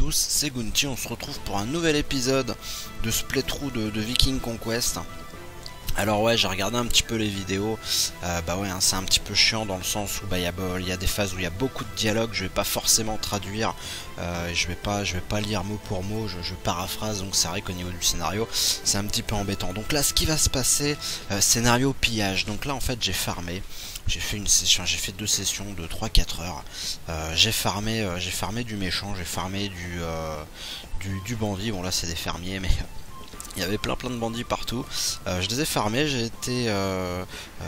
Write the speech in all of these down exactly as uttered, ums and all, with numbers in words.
tous, c'est Gunty, on se retrouve pour un nouvel épisode de ce playthrough de, de Viking Conquest. Alors ouais, j'ai regardé un petit peu les vidéos, euh, bah ouais, hein, c'est un petit peu chiant dans le sens où bah, il y, y a des phases où il y a beaucoup de dialogue, je vais pas forcément traduire, euh, je vais pas je vais pas lire mot pour mot, je, je paraphrase, donc c'est vrai qu'au niveau du scénario, c'est un petit peu embêtant. Donc là, ce qui va se passer, euh, scénario pillage, donc là en fait j'ai farmé, j'ai fait une session, j'ai fait deux sessions de trois quatre heures, euh, j'ai farmé, euh, j'ai farmé du méchant, j'ai farmé du, euh, du, du bandit, bon là c'est des fermiers mais... Il y avait plein plein de bandits partout, euh, je les ai farmés, j'ai été euh,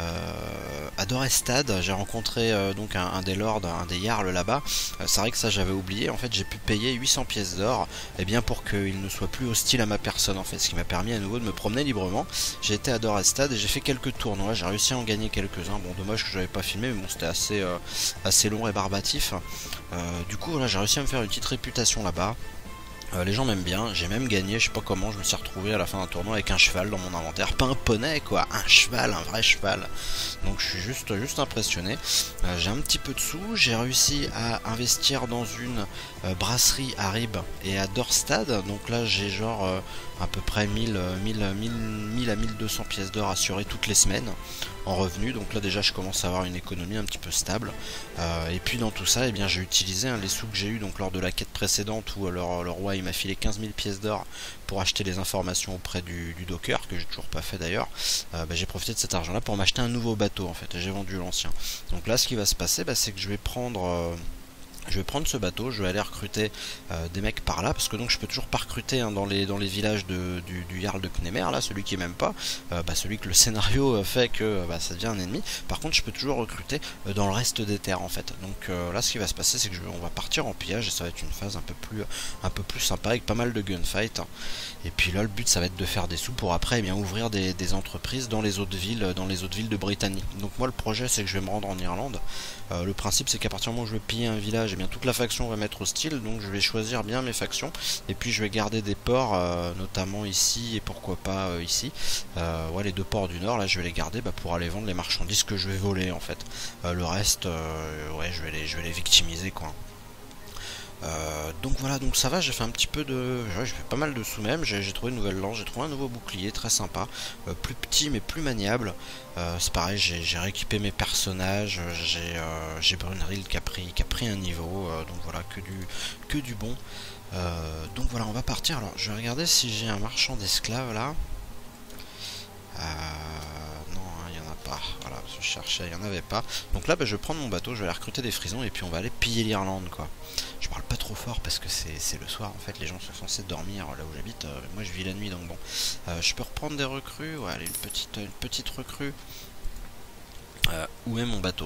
euh, à Dorestad, j'ai rencontré euh, donc un, un des lords, un des jarls là-bas, euh, c'est vrai que ça j'avais oublié, en fait j'ai pu payer huit cents pièces d'or, et bien pour qu'il ne soit plus hostile à ma personne en fait, ce qui m'a permis à nouveau de me promener librement. J'ai été à Dorestad et j'ai fait quelques tournois, j'ai réussi à en gagner quelques-uns, bon dommage que je n'avais pas filmé, mais bon c'était assez, euh, assez long et barbatif, euh, du coup voilà, j'ai réussi à me faire une petite réputation là-bas. Euh, les gens m'aiment bien, j'ai même gagné, je sais pas comment, je me suis retrouvé à la fin d'un tournoi avec un cheval dans mon inventaire, pas un poney quoi, un cheval, un vrai cheval. Donc je suis juste, juste impressionné. Euh, j'ai un petit peu de sous, j'ai réussi à investir dans une euh, brasserie à Rib et à Dorstad, donc là j'ai genre euh, à peu près mille, mille, mille, mille à mille deux cents pièces d'or assurées toutes les semaines en revenus, donc là déjà je commence à avoir une économie un petit peu stable, euh, et puis dans tout ça, eh bien j'ai utilisé hein, les sous que j'ai eu donc lors de la quête précédente où euh, le, le roi il m'a filé quinze mille pièces d'or pour acheter les informations auprès du, du docker, que j'ai toujours pas fait d'ailleurs. euh, bah, j'ai profité de cet argent là pour m'acheter un nouveau bateau en fait, et j'ai vendu l'ancien. Donc là ce qui va se passer, bah, c'est que je vais prendre... Euh, Je vais prendre ce bateau, je vais aller recruter euh, des mecs par là, parce que donc je peux toujours pas recruter hein, dans, les, dans les villages de, du, du Jarl de Knemer, là, celui qui m'aime pas, euh, bah, celui que le scénario fait que bah, ça devient un ennemi. Par contre, je peux toujours recruter euh, dans le reste des terres en fait. Donc euh, là, ce qui va se passer, c'est que je, on va partir en pillage et ça va être une phase un peu plus, un peu plus sympa avec pas mal de gunfight. Hein. Et puis là, le but, ça va être de faire des sous pour après, eh bien, ouvrir des, des entreprises dans les autres villes, dans les autres villes de Britannie. Donc moi, le projet, c'est que je vais me rendre en Irlande. Euh, le principe, c'est qu'à partir du moment où je vais piller un village, eh bien toute la faction va m'être hostile, donc je vais choisir bien mes factions, et puis je vais garder des ports, euh, notamment ici, et pourquoi pas euh, ici, euh, ouais, les deux ports du nord, là je vais les garder bah, pour aller vendre les marchandises que je vais voler en fait. Euh, le reste, euh, ouais, je vais les, je vais les victimiser quoi. Euh, donc voilà, donc ça va, j'ai fait un petit peu de... Ouais, j'ai fait pas mal de sous même, j'ai trouvé une nouvelle lance, j'ai trouvé un nouveau bouclier très sympa, euh, plus petit mais plus maniable. Euh, c'est pareil, j'ai rééquipé mes personnages, j'ai euh, Brunhild qui a pris, qui a pris un niveau, euh, donc voilà, que du, que du bon. Euh, donc voilà, on va partir. Alors je vais regarder si j'ai un marchand d'esclaves là. Euh, non, il hein, n'y en a pas. Voilà, je cherchais, il n'y en avait pas. Donc là, bah, je vais prendre mon bateau, je vais aller recruter des frisons et puis on va aller piller l'Irlande, quoi. Je parle pas trop fort parce que c'est le soir, en fait, les gens sont censés dormir là où j'habite. Euh, moi, je vis la nuit, donc bon. Euh, je peux reprendre des recrues. Ouais, allez, une petite, une petite recrue. Euh, où est mon bateau?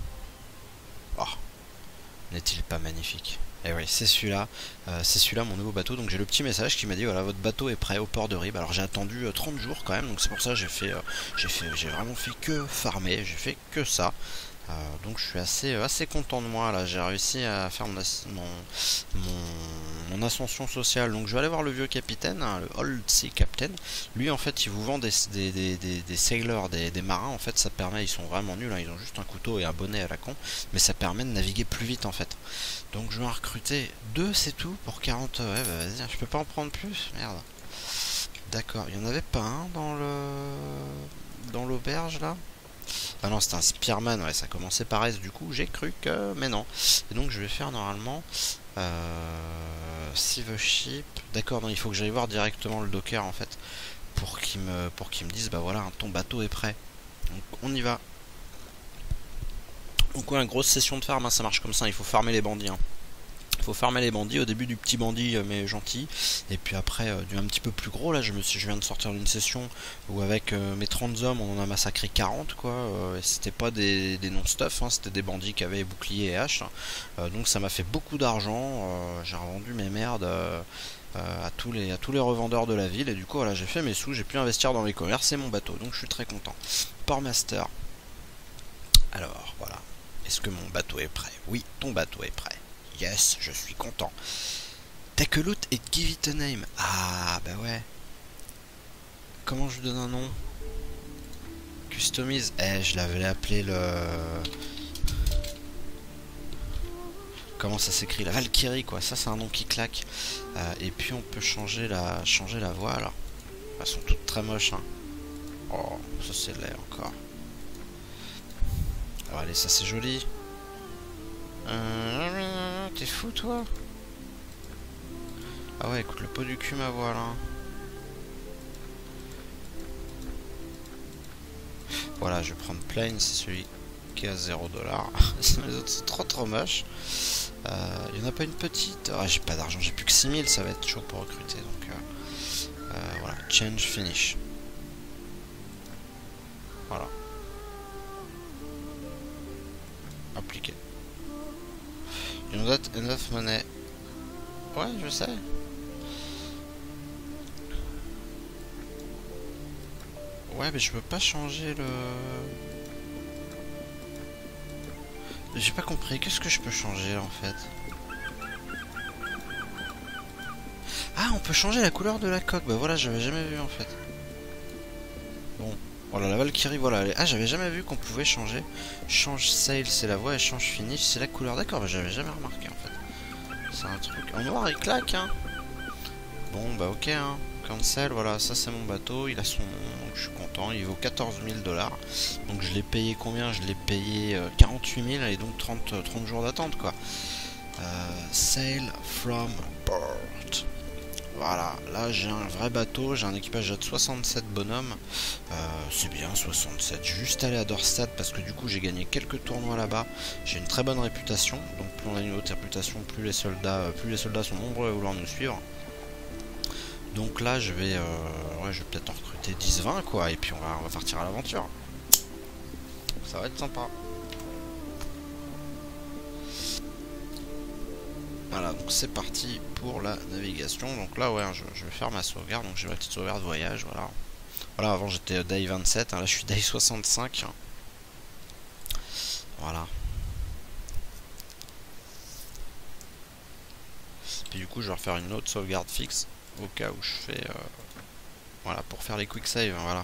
Oh, n'est-il pas magnifique? Et oui, c'est celui-là, euh, c'est celui-là mon nouveau bateau. Donc j'ai le petit message qui m'a dit voilà, votre bateau est prêt au port de Rib. Alors j'ai attendu euh, trente jours quand même, donc c'est pour ça que j'ai fait, euh, j'ai fait, j'ai vraiment fait que farmer, j'ai fait que ça. Euh, donc je suis assez, euh, assez content de moi là. J'ai réussi à faire mon, mon, mon, mon ascension sociale. Donc je vais aller voir le vieux capitaine, hein, le Old Sea Captain. Lui en fait, il vous vend des, des, des, des, des sailors, des, des marins. En fait, ça permet, ils sont vraiment nuls. Hein, ils ont juste un couteau et un bonnet à la con, mais ça permet de naviguer plus vite en fait. Donc je vais en recruter deux, c'est tout pour quarante. Ouais, bah vas-y, je peux pas en prendre plus, merde. D'accord, il y en avait pas un dans le dans l'auberge là. Ah non, c'était un Spearman, ouais, ça commençait par S du coup, j'ai cru que... mais non. Et donc je vais faire normalement... Euh... Save a ship... D'accord, non, il faut que j'aille voir directement le docker en fait, pour qu'il me, pour qu'il me dise, bah voilà, ton bateau est prêt. Donc on y va. Donc ouais, une grosse session de farm, hein, ça marche comme ça, il faut farmer les bandits. Hein. Il faut farmer les bandits, au début du petit bandit euh, mais gentil, et puis après euh, du un petit peu plus gros. Là je, me suis, je viens de sortir d'une session où avec euh, mes trente hommes on en a massacré quarante quoi, euh, et c'était pas des, des non-stuff, hein, c'était des bandits qui avaient bouclier et hache, euh, donc ça m'a fait beaucoup d'argent, euh, j'ai revendu mes merdes euh, euh, à, tous les, à tous les revendeurs de la ville, et du coup voilà, j'ai fait mes sous, j'ai pu investir dans mes commerces et mon bateau, donc je suis très content. Portmaster, alors voilà, est-ce que mon bateau est prêt? Oui, ton bateau est prêt. Yes, je suis content. Take a loot et give it a name. Ah, bah ouais. Comment je lui donne un nom? Customise. Eh, je l'avais appelé le... comment ça s'écrit, la Valkyrie quoi, ça c'est un nom qui claque. Euh, et puis on peut changer la, changer la voile. Elles sont toutes très moches hein. Oh, ça c'est laid encore. Alors, allez, ça c'est joli. Euh, T'es fou toi? Ah ouais, écoute, le pot du cul ma voile hein. Voilà, je vais prendre Plain, c'est celui qui est à zéro dollar. Les autres sont trop trop moches. Il euh, n'y en a pas une petite. Ah, j'ai pas d'argent, j'ai plus que six mille, ça va être chaud pour recruter. Donc euh, euh, voilà, change, finish. Voilà. Appliquer. You not enough money. Ouais, je sais. Ouais, mais je peux pas changer le... J'ai pas compris, qu'est-ce que je peux changer en fait? Ah, on peut changer la couleur de la coque, bah voilà, j'avais jamais vu en fait. Bon, voilà, la Valkyrie, voilà. Ah, j'avais jamais vu qu'on pouvait changer. Change sail, c'est la voie, et change finish, c'est la couleur. D'accord, bah j'avais jamais remarqué en fait. C'est un truc... En noir, il claque, hein. Bon, bah ok, hein. Cancel, voilà, ça c'est mon bateau, il a son nom, donc je suis content, il vaut quatorze mille dollars. Donc je l'ai payé combien? Je l'ai payé euh, quarante-huit mille et donc trente, trente jours d'attente quoi. Euh, sail from port. Voilà, là j'ai un vrai bateau, j'ai un équipage de soixante-sept bonhommes. Euh, c'est bien soixante-sept, j'ai juste allé à Dorstad parce que du coup j'ai gagné quelques tournois là-bas. J'ai une très bonne réputation, donc plus on a une haute réputation, plus les soldats, plus les soldats sont nombreux à vouloir nous suivre. Donc là je vais euh, ouais, je vais peut-être en recruter dix vingt quoi, et puis on va, on va partir à l'aventure. Ça va être sympa. Voilà, donc c'est parti pour la navigation. Donc là ouais, je, je vais faire ma sauvegarde, donc j'ai ma petite sauvegarde voyage, voilà. Voilà, avant j'étais day vingt-sept, hein, là je suis day soixante-cinq. Voilà. Puis du coup je vais refaire une autre sauvegarde fixe au cas où je fais euh, voilà, pour faire les quick save, voilà.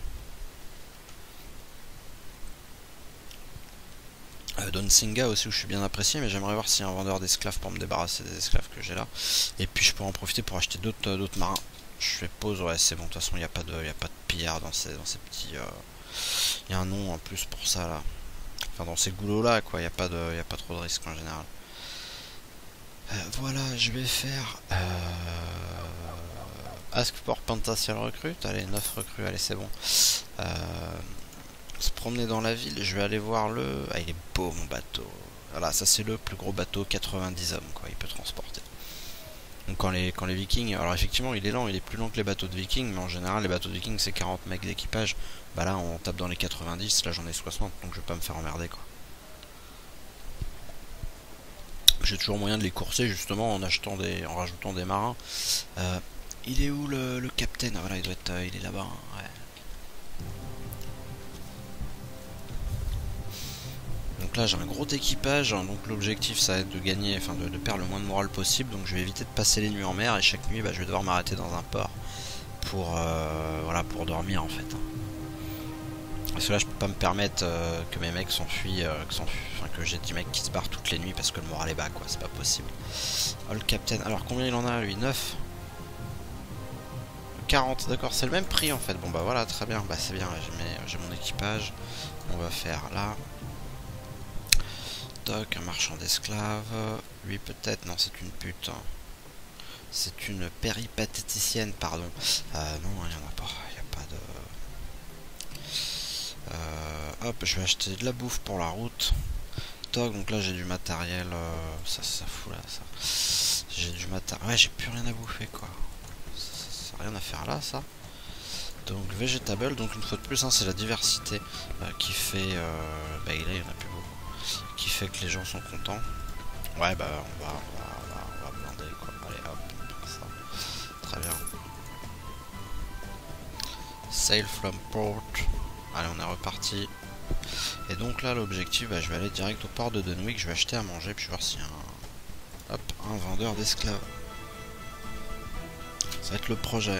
euh, Donsinga aussi où je suis bien apprécié, mais j'aimerais voir s'il y a un vendeur d'esclaves pour me débarrasser des esclaves que j'ai là, et puis je pourrais en profiter pour acheter d'autres euh, d'autres marins. Je fais pause, ouais c'est bon, de toute façon il n'y a pas de il y a pas de pillard dans ces dans ces petits il euh... y a un nom en plus pour ça là, enfin dans ces goulots là quoi, il n'y a pas de il y a pas trop de risques en général. Euh, voilà, je vais faire euh... Ask pour potential recrute, allez neuf recrues, allez c'est bon. Euh... Se promener dans la ville, je vais aller voir le... Ah il est beau mon bateau. Voilà, ça c'est le plus gros bateau, quatre-vingt-dix hommes quoi, il peut transporter. Donc quand les, quand les vikings... Alors effectivement il est lent, il est plus lent que les bateaux de vikings, mais en général les bateaux de vikings c'est quarante mecs d'équipage. Bah là on tape dans les quatre-vingt-dix, là j'en ai soixante, donc je vais pas me faire emmerder quoi. J'ai toujours moyen de les courser justement en achetant des... en rajoutant des marins. Euh, il est où le, le capitaine? Ah voilà, il doit être... Euh, il est là-bas, hein. Ouais. Donc là j'ai un gros équipage, hein, donc l'objectif ça va être de gagner, enfin de, de perdre le moins de morale possible, donc je vais éviter de passer les nuits en mer et chaque nuit bah, je vais devoir m'arrêter dans un port pour euh, voilà pour dormir en fait. Parce que là je peux pas me permettre euh, que mes mecs s'enfuient, euh, que, enfin, que j'ai dix mecs qui se barrent toutes les nuits parce que le moral est bas quoi, c'est pas possible. Oh le capitaine, alors combien il en a lui? Neuf? quarante, d'accord, c'est le même prix en fait. Bon bah voilà, très bien, bah c'est bien, j'ai mon équipage, on va faire là. Un marchand d'esclaves, lui peut-être, non c'est une pute, c'est une péripatéticienne, pardon. Euh, non, il n'y en a pas, il n'y a pas de... Euh, hop, je vais acheter de la bouffe pour la route. Toc, donc là j'ai du matériel, euh, ça, ça fout là, ça. J'ai du matériel, ouais j'ai plus rien à bouffer quoi. Ça, ça, ça rien à faire là ça. Donc vegetable, donc une fois de plus, hein, c'est la diversité euh, qui fait... Euh, bah là il n'y en a plus beaucoup. Qui fait que les gens sont contents. Ouais bah on va on va, on va, on va blinder quoi. Allez hop, ça. Très bien. Sail from port. Allez on est reparti. Et donc là l'objectif, bah, je vais aller direct au port de Dunwich, je vais acheter à manger, puis je vais voir s'il y a un... Hop, un vendeur d'esclaves. Ça va être le projet.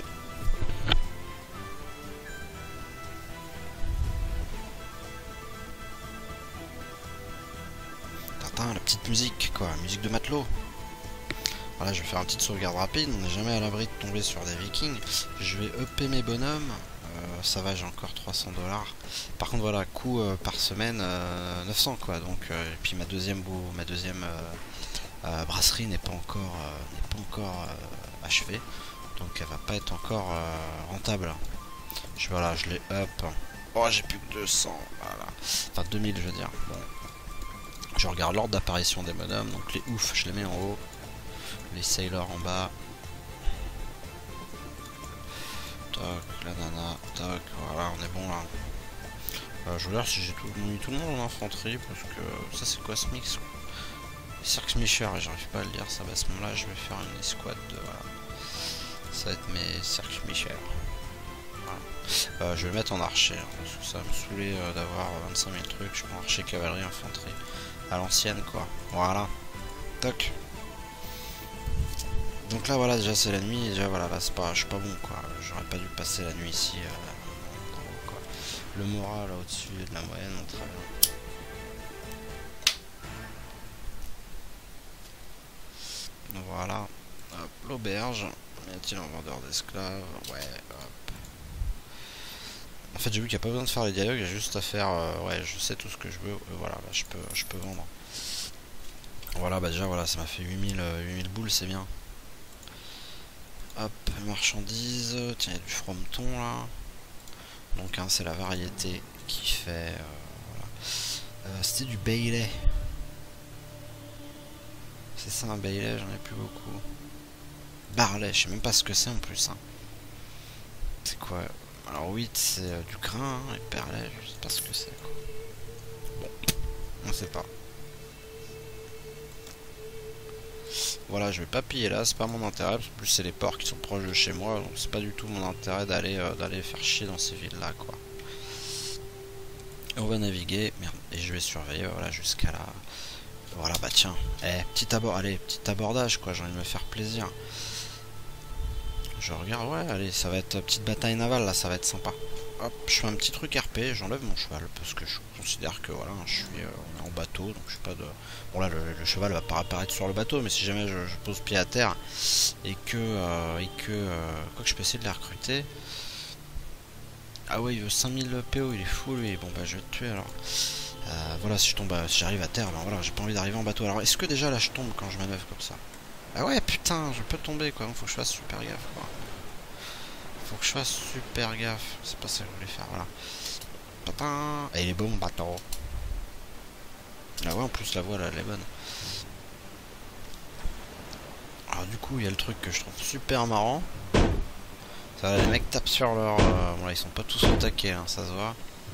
hein, la petite musique, quoi, musique de matelot. Voilà, je vais faire une petite sauvegarde rapide, on n'est jamais à l'abri de tomber sur des vikings. Je vais upper mes bonhommes, euh, ça va, j'ai encore trois cents dollars. Par contre, voilà, coût euh, par semaine, euh, neuf cents quoi, donc, euh, et puis ma deuxième, ma deuxième euh, euh, brasserie n'est pas encore, euh, n'est pas encore euh, achevée, donc elle va pas être encore euh, rentable. Je, voilà, je l'ai up. Oh, j'ai plus que deux cents, voilà. Enfin, deux mille, je veux dire. Bon. Je regarde l'ordre d'apparition des bonhommes, donc les oufs, je les mets en haut. Les sailors en bas. Toc, la nana, toc, voilà, on est bon là. Euh, je regarde si j'ai tout, mis tout le monde en infanterie, parce que ça c'est quoi ce mix? Cirque Micher, j'arrive pas à le dire, ça va à ce moment là, je vais faire une escouade de, voilà. Ça va être mes Cirque Micher. Voilà. Euh, je vais le mettre en archer, hein, parce que ça va me saouler euh, d'avoir vingt-cinq mille trucs, je prends archer, cavalerie, infanterie. À l'ancienne quoi, voilà. Toc. Donc là voilà, déjà c'est la nuit, déjà voilà, là c'est pas, je suis pas bon quoi, j'aurais pas dû passer la nuit ici, euh, quoi. Le moral là au-dessus de la moyenne, on très bien. Donc voilà, hop, l'auberge, y a-t-il un vendeur d'esclaves? Ouais, hop. En fait j'ai vu qu'il n'y a pas besoin de faire les dialogues, il y a juste à faire, euh, ouais je sais tout ce que je veux, euh, voilà, là je peux, je peux vendre. Voilà, bah déjà voilà, ça m'a fait huit mille, euh, huit mille boules, c'est bien. Hop, marchandises, tiens, il y a du frometon là. Donc hein, c'est la variété qui fait... Euh, voilà. euh, C'était du Bailey. C'est ça un Bailey, j'en ai plus beaucoup. Barley, je sais même pas ce que c'est en plus. Hein. C'est quoi? Alors oui, c'est euh, du grain, hein, et perlet, je sais pas ce que c'est. Bon, on sait pas. Voilà, je vais pas piller là, c'est pas mon intérêt, parce que plus c'est les ports qui sont proches de chez moi, donc c'est pas du tout mon intérêt d'aller euh, d'aller faire chier dans ces villes là quoi. Et on va naviguer, merde, et je vais surveiller, voilà, jusqu'à là. Voilà, bah tiens, eh, petit abord, allez, petit abordage quoi, j'ai envie de me faire plaisir. Je regarde, ouais, allez, ça va être euh, petite bataille navale là, ça va être sympa. Hop, je fais un petit truc R P, j'enlève mon cheval parce que je considère que voilà, je suis euh, on est en bateau, donc je suis pas de. Bon là, le, le cheval va pas apparaître sur le bateau, mais si jamais je, je pose pied à terre et que euh, et que euh, quoi que je peux essayer de la recruter. Ah ouais, il veut cinq mille P O, il est fou lui. Bon bah je vais te tuer alors. Euh, voilà, si je tombe, si j'arrive à terre, ben voilà, j'ai pas envie d'arriver en bateau. Alors est-ce que déjà là je tombe quand je manœuvre comme ça? Ah ouais, putain, je peux tomber quoi. Faut que je fasse super gaffe quoi. Faut que je fasse super gaffe. C'est pas ça que je voulais faire, voilà. Patin. Et il est beau mon bateau. Ah ouais, en plus la voile elle est bonne. Alors du coup, il y a le truc que je trouve super marrant. Ça, les mecs tapent sur leur... Euh... Bon là, ils sont pas tous au taquet, hein, ça se voit.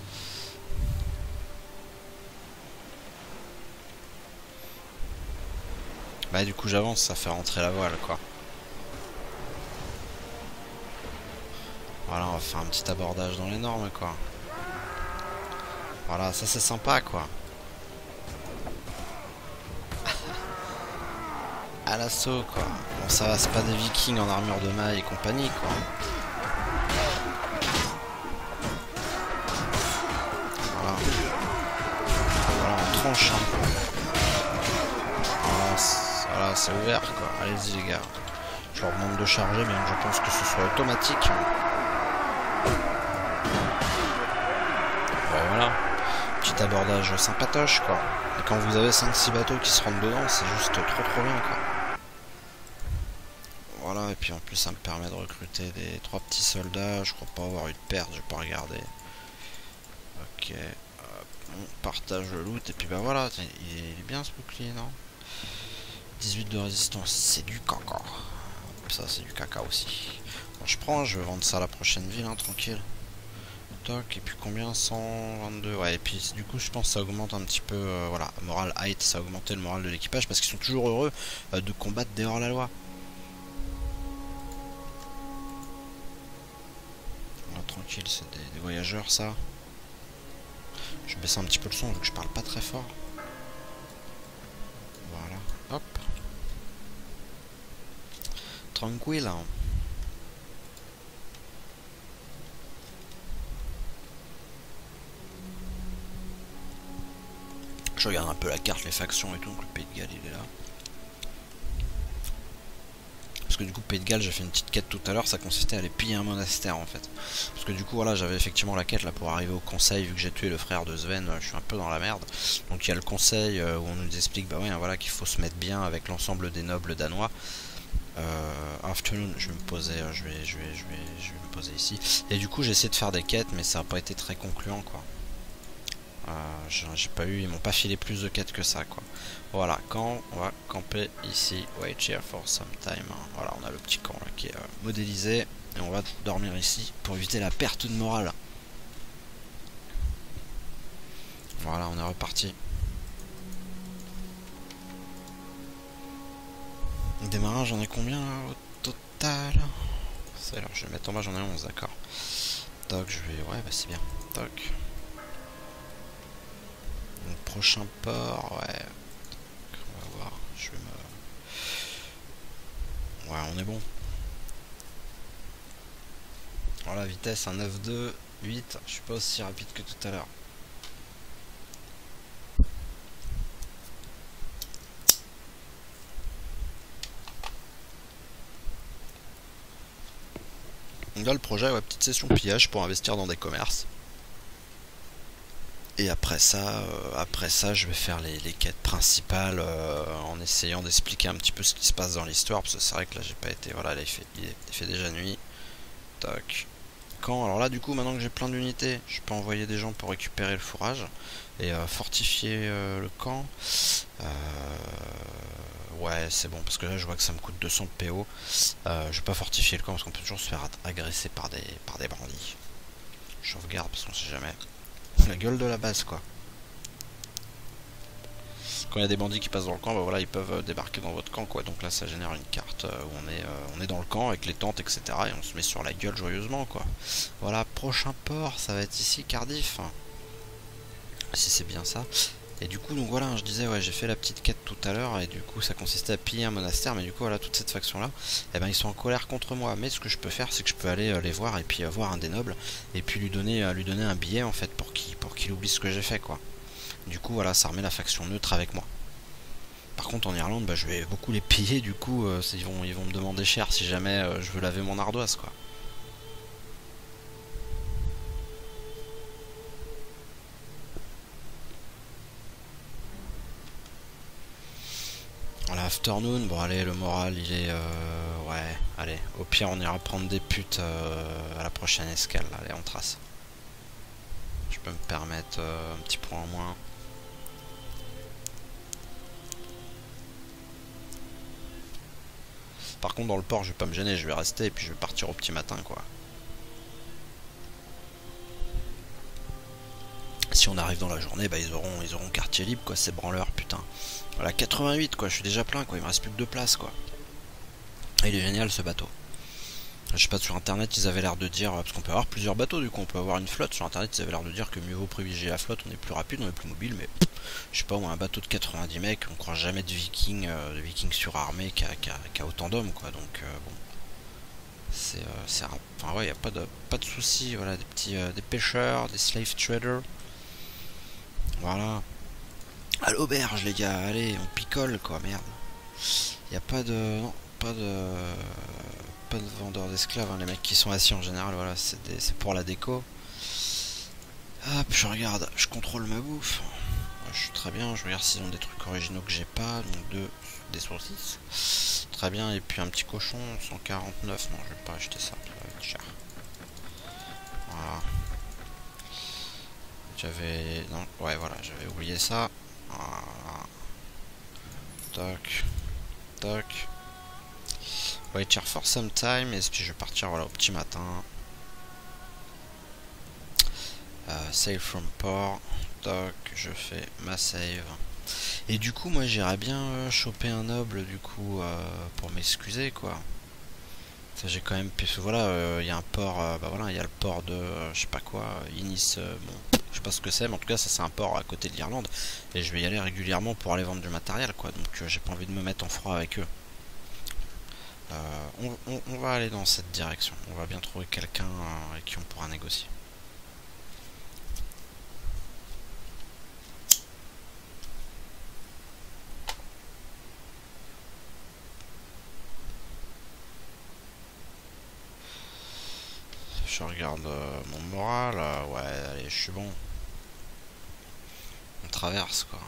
Bah du coup j'avance, ça fait rentrer la voile quoi. Voilà, on va faire un petit abordage dans les normes quoi. Voilà, ça c'est sympa quoi. À l'assaut quoi. Bon ça va, c'est pas des vikings en armure de maille et compagnie quoi. Voilà. Voilà, on tranche. Hein. Voilà, c'est ouvert quoi. Allez-y les gars. Je leur demande de charger, mais je pense que ce soit automatique. Bon, voilà. Petit abordage sympatoche quoi. Et quand vous avez cinq six bateaux qui se rentrent dedans, c'est juste trop trop bien quoi. Voilà, et puis en plus ça me permet de recruter des trois petits soldats. Je crois pas avoir eu de perte, je vais pas regarder. Ok. Hop, on partage le loot, et puis bah voilà, il est bien ce bouclier, non? dix-huit de résistance, c'est du caca. Ça c'est du caca aussi. Bon, je prends, je vais vendre ça à la prochaine ville, hein, tranquille. Toc, et puis combien? Cent vingt-deux. Ouais, et puis du coup je pense que ça augmente un petit peu, euh, voilà, moral height, ça a augmenté le moral de l'équipage parce qu'ils sont toujours heureux euh, de combattre des hors-la-loi. Voilà, tranquille, c'est des, des voyageurs ça. Je baisse un petit peu le son vu que je parle pas très fort. Voilà, hop. Tranquille. Je regarde un peu la carte, les factions et tout, donc le Pays de Galles il est là. Parce que du coup Pays de Galles j'ai fait une petite quête tout à l'heure, ça consistait à aller piller un monastère en fait. Parce que du coup voilà j'avais effectivement la quête là pour arriver au conseil, vu que j'ai tué le frère de Sven, je suis un peu dans la merde. Donc il y a le conseil où on nous explique bah ouais voilà qu'il faut se mettre bien avec l'ensemble des nobles danois. Euh, afternoon, je vais me poser, je vais, je vais, je vais, je vais me poser ici. Et du coup j'ai essayé de faire des quêtes mais ça n'a pas été très concluant quoi. Euh, j'ai pas eu, ils m'ont pas filé plus de quêtes que ça quoi. Voilà, quand on va camper ici, wait here for some time. Voilà, on a le petit camp là qui est euh, modélisé et on va dormir ici pour éviter la perte de morale. Voilà, on est reparti. Démarrage, j'en ai combien là, au total? Alors je vais mettre en bas, j'en ai onze, d'accord. Donc je vais, ouais bah c'est bien. Toc. Donc, prochain port, ouais. On va voir, je vais me... Ouais, on est bon. Voilà, vitesse un neuf deux huit, je suis pas aussi rapide que tout à l'heure. Donc là le projet, ouais, petite session pillage pour investir dans des commerces. Et après ça, euh, après ça, je vais faire les, les quêtes principales euh, en essayant d'expliquer un petit peu ce qui se passe dans l'histoire, parce que c'est vrai que là j'ai pas été, voilà, là il fait, il fait déjà nuit. Tac. Quand, alors là du coup maintenant que j'ai plein d'unités, je peux envoyer des gens pour récupérer le fourrage et euh, fortifier euh, le camp. Euh, ouais c'est bon parce que là je vois que ça me coûte deux cents de P O. Euh, je vais pas fortifier le camp parce qu'on peut toujours se faire agresser par des, par des bandits. Je sauvegarde parce qu'on sait jamais. La gueule de la base quoi. Quand il y a des bandits qui passent dans le camp, bah voilà, ils peuvent débarquer dans votre camp quoi. Donc là ça génère une carte où on est, euh, on est dans le camp avec les tentes etc. Et on se met sur la gueule joyeusement quoi. Voilà, prochain port, ça va être ici Cardiff. Si c'est bien ça. Et du coup donc voilà, je disais ouais j'ai fait la petite quête tout à l'heure et du coup ça consistait à piller un monastère, mais du coup voilà toute cette faction là, et eh ben ils sont en colère contre moi. Mais ce que je peux faire c'est que je peux aller euh, les voir et puis euh, voir un des nobles et puis lui donner euh, lui donner un billet en fait pour qu'il pour qu'il oublie ce que j'ai fait quoi. Du coup voilà ça remet la faction neutre avec moi. Par contre en Irlande bah, je vais beaucoup les piller du coup euh, ils, vont, ils vont me demander cher si jamais euh, je veux laver mon ardoise quoi. Voilà, afternoon, bon allez, le moral il est... Euh, ouais, allez, au pire on ira prendre des putes euh, à la prochaine escale, allez on trace. Je peux me permettre euh, un petit point en moins. Par contre dans le port je vais pas me gêner, je vais rester et puis je vais partir au petit matin quoi. Si on arrive dans la journée, bah ils auront, ils auront quartier libre quoi, c'est branleur putain. Voilà, quatre-vingt-huit quoi, je suis déjà plein quoi, il me reste plus que deux places quoi. Et il est génial ce bateau. Je sais pas, sur internet ils avaient l'air de dire, parce qu'on peut avoir plusieurs bateaux du coup, on peut avoir une flotte, sur internet ils avaient l'air de dire que mieux vaut privilégier la flotte, on est plus rapide, on est plus mobile, mais je sais pas, moi un bateau de quatre-vingt-dix mecs, on croit jamais de vikings, euh, de vikings surarmés qui a, qui a, qui a autant d'hommes quoi, donc euh, bon. C'est euh, enfin ouais, y a pas de, pas de soucis, voilà, des petits euh, des pêcheurs, des slave traders. Voilà. À l'auberge les gars, allez, on picole quoi, merde. Y a pas de... non, pas de... pas de vendeurs d'esclaves, hein, les mecs qui sont assis en général, voilà, c'est pour la déco. Hop, je regarde, je contrôle ma bouffe. Je suis très bien, je regarde s'ils ont des trucs originaux que j'ai pas, donc deux, des saucisses. Très bien, et puis un petit cochon, cent quarante-neuf, non je vais pas acheter ça, ça va être cher. Voilà. J'avais... non, ouais voilà, j'avais oublié ça. Voilà. Toc. Toc. Wait here for some time. Et puis je vais partir voilà, au petit matin. Euh, save from port. Toc. Je fais ma save. Et du coup, moi j'irais bien euh, choper un noble du coup euh, pour m'excuser quoi. Ça j'ai quand même. Puisque voilà, il euh, y a un port. Euh, bah voilà, il y a le port de. Euh, je sais pas quoi. Inis. Euh, bon. Je sais pas ce que c'est, mais en tout cas ça c'est un port à côté de l'Irlande et je vais y aller régulièrement pour aller vendre du matériel quoi, donc euh, j'ai pas envie de me mettre en froid avec eux. Euh, on, on, on va aller dans cette direction, on va bien trouver quelqu'un euh, avec qui on pourra négocier. je regarde euh, mon moral. Euh, ouais, allez, je suis bon. On traverse quoi.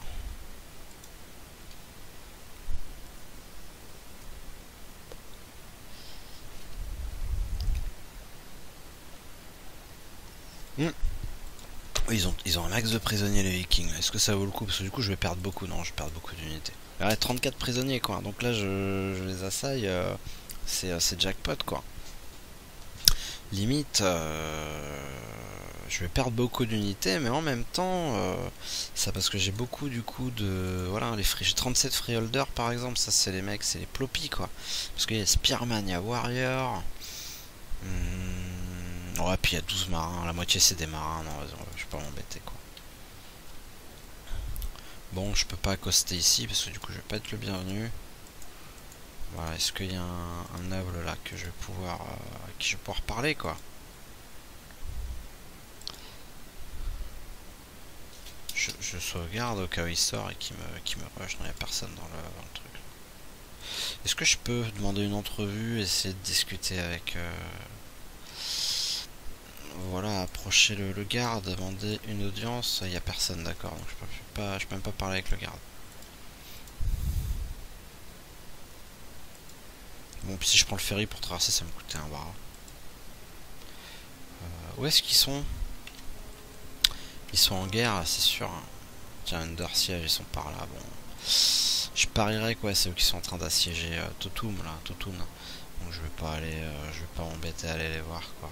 Hmm. Ils ont, ils ont un max de prisonniers les Vikings. Est-ce que ça vaut le coup? Parce que du coup je vais perdre beaucoup. Non, je vais perdre beaucoup d'unités. Ouais, trente-quatre prisonniers quoi. Donc là je, je les assaille. Euh, c'est jackpot quoi. Limite, euh, je vais perdre beaucoup d'unités, mais en même temps, euh, ça parce que j'ai beaucoup du coup de... Voilà, les free... j'ai trente-sept freeholders par exemple, ça c'est les mecs, c'est les ploppies quoi. Parce qu'il y a Spearman, il y a Warrior. Hum... Ouais, puis il y a douze marins, la moitié c'est des marins, non, je vais pas m'embêter quoi. Bon, je peux pas accoster ici parce que du coup je vais pas être le bienvenu. Voilà, est-ce qu'il y a un, un noble là que je vais pouvoir, euh, qui je vais pouvoir parler quoi. Je, je sauvegarde au cas où il sort et qu'il me, qu'il me rush. Non, il n'y a personne dans le, dans le truc. Est-ce que je peux demander une entrevue, essayer de discuter avec... Euh... Voilà, approcher le, le garde, demander une audience. Il n'y a personne, d'accord. Donc je peux, je peux pas, je peux même pas parler avec le garde. Bon, puis si je prends le ferry pour traverser, ça me coûtait un bras. Euh, où est-ce qu'ils sont? Ils sont en guerre, c'est sûr. Tiens, Under Siege, ils sont par là. Bon, je parierais quoi, c'est eux qui sont en train d'assiéger euh, Totum là, Totum. Donc je vais pas aller, euh, je vais pas m'embêter à aller les voir quoi.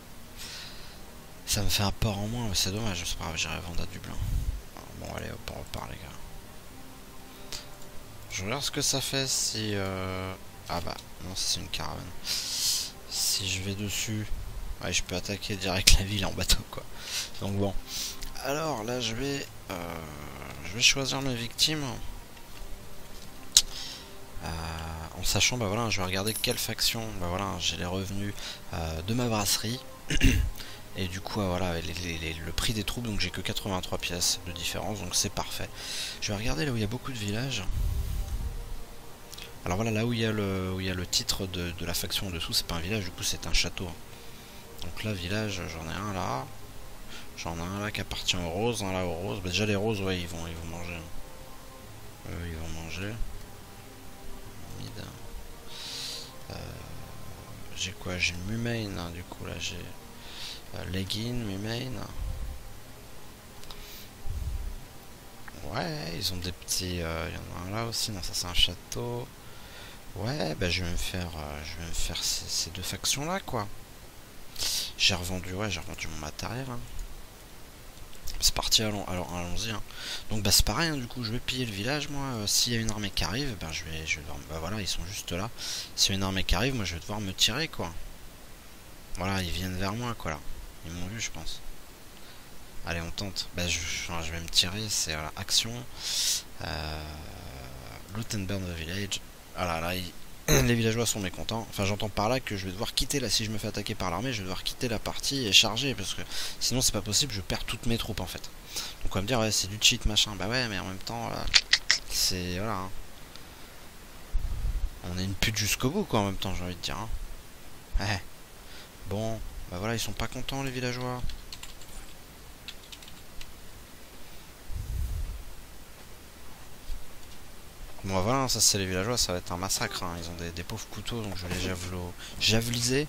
Ça me fait un port en moins, mais c'est dommage. C'est pas grave, j'irai vendre à Dublin. Bon, allez, hop, on repart les gars. Je regarde ce que ça fait si. Euh... Ah bah, non, c'est une caravane. Si je vais dessus, ouais, je peux attaquer direct la ville en bateau quoi. Donc bon. Alors là, je vais, euh, je vais choisir mes victimes. Euh, en sachant, bah voilà, je vais regarder quelle faction. Bah voilà, j'ai les revenus euh, de ma brasserie. Et du coup, euh, voilà, les, les, les, le prix des troupes, donc j'ai que quatre-vingt-trois pièces de différence, donc c'est parfait. Je vais regarder là où il y a beaucoup de villages. Alors voilà, là où il y a le, où il y a le titre de, de la faction en dessous, c'est pas un village, du coup c'est un château. Donc là, village, j'en ai un là. J'en ai un là qui appartient aux roses, un là aux roses. Bah, déjà les roses, ouais, ils vont, ils vont manger. Eux, ils vont manger. Mid. Euh, j'ai quoi? J'ai Mumain, hein, du coup là j'ai euh, Leggin, Mumain. Ouais, ils ont des petits. Il euh, y en a un là aussi, non, ça c'est un château. Ouais, bah je vais me faire, euh, je vais me faire ces, ces deux factions là quoi. J'ai revendu, ouais, j'ai revendu mon matériel. Hein. C'est parti, allons, alors allons-y. Hein. Donc bah c'est pareil, hein, du coup je vais piller le village moi. Euh, S'il y a une armée qui arrive, bah je vais, je vais devoir, bah voilà, ils sont juste là. S'il y a une armée qui arrive, moi je vais devoir me tirer quoi. Voilà, ils viennent vers moi quoi là. Ils m'ont vu je pense. Allez on tente. Bah je, je vais me tirer, c'est voilà, action. Euh, Loot and burn the village. Voilà, là ils, les villageois sont mécontents. Enfin j'entends par là que je vais devoir quitter là. Si je me fais attaquer par l'armée, je vais devoir quitter la partie et charger. Parce que sinon c'est pas possible, je perds toutes mes troupes en fait. Donc on va me dire ouais c'est du cheat machin. Bah ouais mais en même temps voilà, c'est voilà. Hein. On est une pute jusqu'au bout quoi en même temps j'ai envie de dire. Hein. Ouais. Bon, bah voilà ils sont pas contents les villageois. Bon voilà, ça c'est les villageois, ça va être un massacre, hein. Ils ont des, des pauvres couteaux, donc je vais les javelo... javeliser.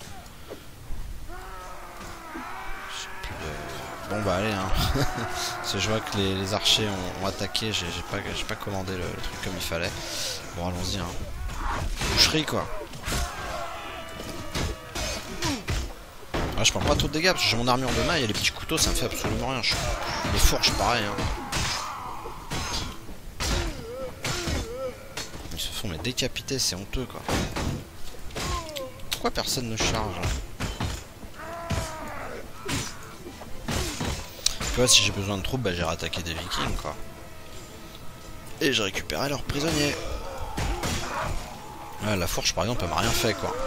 De... Bon bah allez, hein. Parce que je vois que les, les archers ont, ont attaqué, j'ai pas, pas commandé le, le truc comme il fallait. Bon allons-y, hein. Boucherie quoi. Ouais, je prends pas trop de dégâts parce que j'ai mon armure de maille et les petits couteaux ça me fait absolument rien. Je... Les fourches pareil, hein. Ils se font mais décapiter, c'est honteux quoi. Pourquoi personne ne charge hein? Tu vois, si j'ai besoin de troupes, bah j'ai rattaqué des vikings quoi. Et j'ai récupéré leurs prisonniers. Ouais, la fourche par exemple elle m'a rien fait quoi.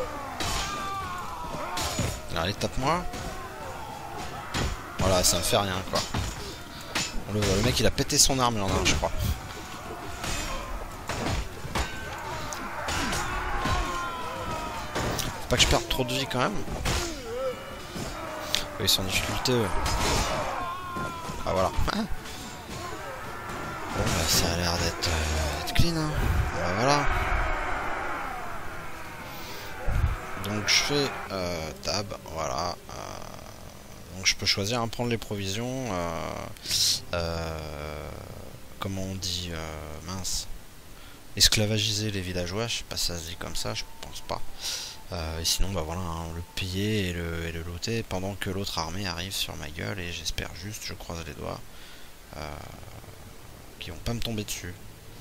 Allez tape-moi. Voilà, ça me fait rien quoi. On le voit, le mec il a pété son arme, il en a un je crois. Faut pas que je perde trop de vie quand même. ils sont en difficulté eux. Ah voilà. Bon bah ça a l'air d'être euh, clean hein. Bah, voilà. Donc je fais euh, tab, voilà. Euh, donc je peux choisir à hein, prendre les provisions. Euh, euh, comment on dit euh, mince. Esclavagiser les villageois, je sais pas si ça se dit comme ça, je pense pas. Euh, et sinon bah voilà, hein, le piller et le, et le looter pendant que l'autre armée arrive sur ma gueule et j'espère juste, je croise les doigts, euh, qu'ils vont pas me tomber dessus.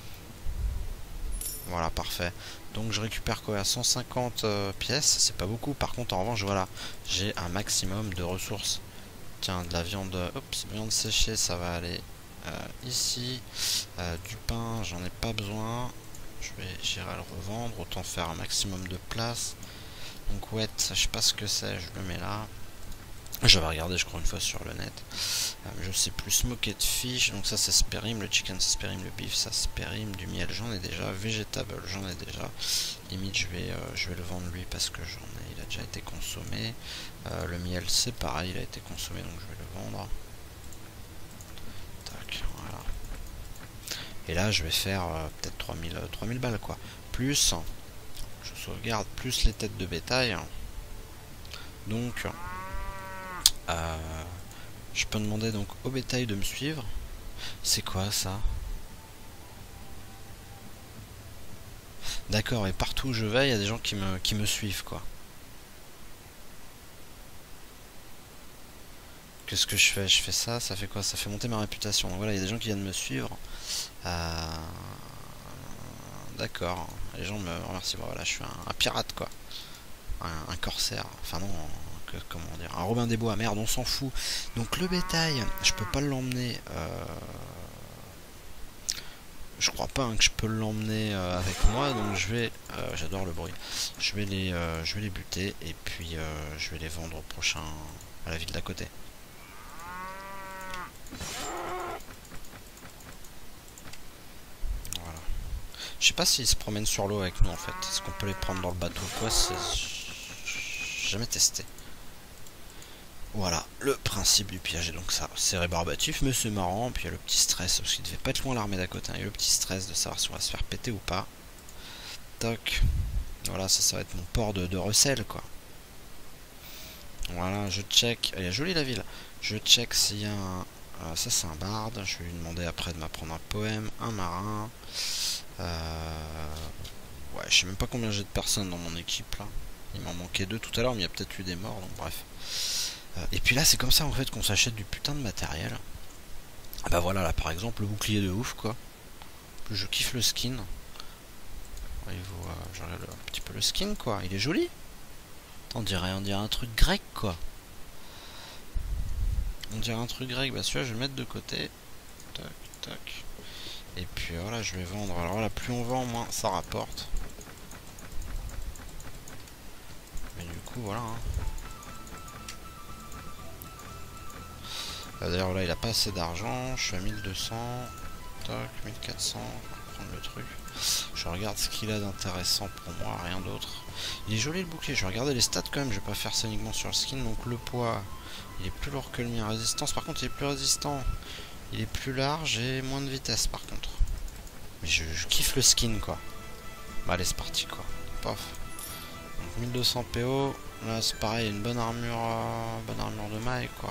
Voilà, parfait. Donc je récupère quoi à cent cinquante euh, pièces, c'est pas beaucoup. Par contre en revanche voilà, j'ai un maximum de ressources. Tiens, de la viande, oups, viande séchée, ça va aller euh, ici. Euh, du pain, j'en ai pas besoin. Je vais, j'irai le revendre, autant faire un maximum de place. Donc ouais, je sais pas ce que c'est, je le mets là. Je vais regarder, je crois, une fois sur le net. Euh, je sais plus, smoked fish, donc ça, ça se périme. Le chicken, ça se périme. Le beef, ça se périme. Du miel, j'en ai déjà. Vegetable, j'en ai déjà. Limite, je vais, euh, je vais le vendre lui parce que j'en ai. Il a déjà été consommé. Euh, le miel, c'est pareil, il a été consommé, donc je vais le vendre. Tac, voilà. Et là, je vais faire euh, peut-être trois mille, trois mille balles, quoi. Plus, je sauvegarde, plus les têtes de bétail. Donc. Euh, je peux demander donc au bétail de me suivre. C'est quoi ça? D'accord, et partout où je vais, il y a des gens qui me, qui me suivent quoi. Qu'est-ce que je fais? Je fais ça, ça fait quoi? Ça fait monter ma réputation. Donc voilà, il y a des gens qui viennent me suivre. Euh... D'accord, les gens me remercient. Bon, voilà, je suis un, un pirate quoi. Un, un corsaire. Enfin non, que, comment dire, un Robin des Bois. Merde, on s'en fout. Donc le bétail, je peux pas l'emmener. Euh... Je crois pas hein, que je peux l'emmener euh, avec moi, donc je vais. Euh, J'adore le bruit. Je vais les, euh, je vais les buter et puis euh, je vais les vendre au prochain à la ville d'à côté. Voilà. Je sais pas s'ils se promènent sur l'eau avec nous en fait. Est-ce qu'on peut les prendre dans le bateau ou quoi? C'est jamais testé. Voilà, le principe du pillage est donc ça. C'est rébarbatif, mais c'est marrant. Puis il y a le petit stress, parce qu'il devait pas être loin l'armée d'à côté. Il y a le petit stress de savoir si on va se faire péter ou pas. Toc. Voilà, ça, ça va être mon port de, de recel, quoi. Voilà, je check. Elle est jolie la ville. Je check s'il y a un. Euh, ça, c'est un barde. Je vais lui demander après de m'apprendre un poème. Un marin. Euh... Ouais, je sais même pas combien j'ai de personnes dans mon équipe là. Il m'en manquait deux tout à l'heure, mais il y a peut-être eu des morts, donc bref. Et puis là c'est comme ça en fait qu'on s'achète du putain de matériel. Ah bah voilà là par exemple le bouclier de ouf quoi. Je kiffe le skin. Il vaut, euh, je regarde un petit peu le skin quoi. Il est joli. On dirait, on dirait un truc grec quoi. On dirait un truc grec. Bah celui-là je vais le mettre de côté. Tac tac. Et puis voilà je vais vendre. Alors là plus on vend moins ça rapporte. Mais du coup voilà hein. D'ailleurs là il a pas assez d'argent, je suis à mille deux cents, toc, mille quatre cents, je vais prendre le truc. Je regarde ce qu'il a d'intéressant pour moi, rien d'autre. Il est joli le bouclier, je vais regarder les stats quand même, je vais pas faire ça uniquement sur le skin. Donc le poids, il est plus lourd que le mien. Résistance par contre il est plus résistant. Il est plus large et moins de vitesse par contre. Mais je, je kiffe le skin quoi. Bah allez c'est parti quoi. Paf. Donc mille deux cents P O, là c'est pareil, une bonne armure, euh, bonne armure de maille quoi.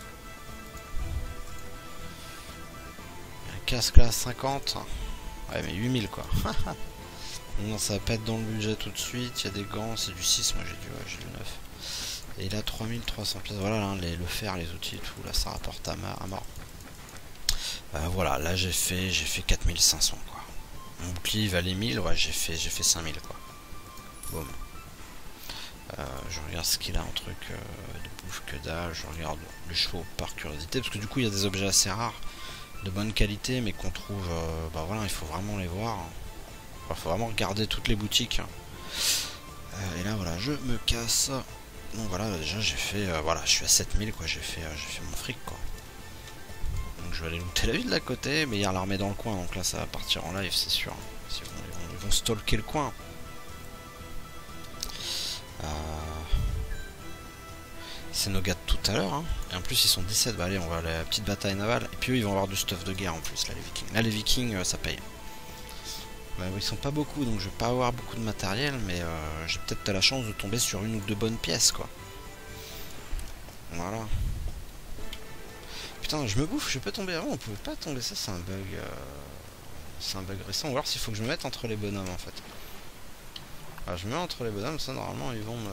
Casque là cinquante. Ouais mais huit mille quoi. Non ça va pas être dans le budget tout de suite. Il y a des gants, c'est du six, moi j'ai du, ouais, j'ai du neuf. Et il a trois mille trois cents pièces. Voilà là, les, le fer, les outils et tout, là ça rapporte à, ma, à mort. Euh, voilà, là j'ai fait j'ai fait quatre mille cinq cents quoi. Mon bouclier valait mille, ouais j'ai fait j'ai fait cinq mille quoi. Boum. Euh, je regarde ce qu'il a en truc euh, de bouffe que dalle, je regarde les chevaux par curiosité, parce que du coup il y a des objets assez rares. De bonne qualité mais qu'on trouve euh, bah voilà il faut vraiment les voir, il faut vraiment regarder toutes les boutiques euh, et là voilà je me casse. Donc voilà déjà j'ai fait euh, voilà je suis à sept mille quoi, j'ai fait euh, j'ai fait mon fric quoi. Donc je vais aller looter la ville d'à côté, mais il y a l'armée dans le coin donc là ça va partir en live c'est sûr. Ils vont, ils vont, ils vont stalker le coin. euh... C'est nos gars de tout à l'heure, hein. Et en plus ils sont dix-sept, bah allez on va à la petite bataille navale. Et puis eux ils vont avoir du stuff de guerre en plus là les vikings. Là les vikings euh, ça paye. Bah ils sont pas beaucoup donc je vais pas avoir beaucoup de matériel, mais euh, j'ai peut-être la chance de tomber sur une ou deux bonnes pièces quoi. Voilà. Putain je me bouffe, je peux tomber avant, on pouvait pas tomber, ça c'est un bug. Euh... C'est un bug récent, ou alors s'il faut que je me mette entre les bonhommes en fait. Ah, je me mets entre les bonhommes, ça normalement ils vont me...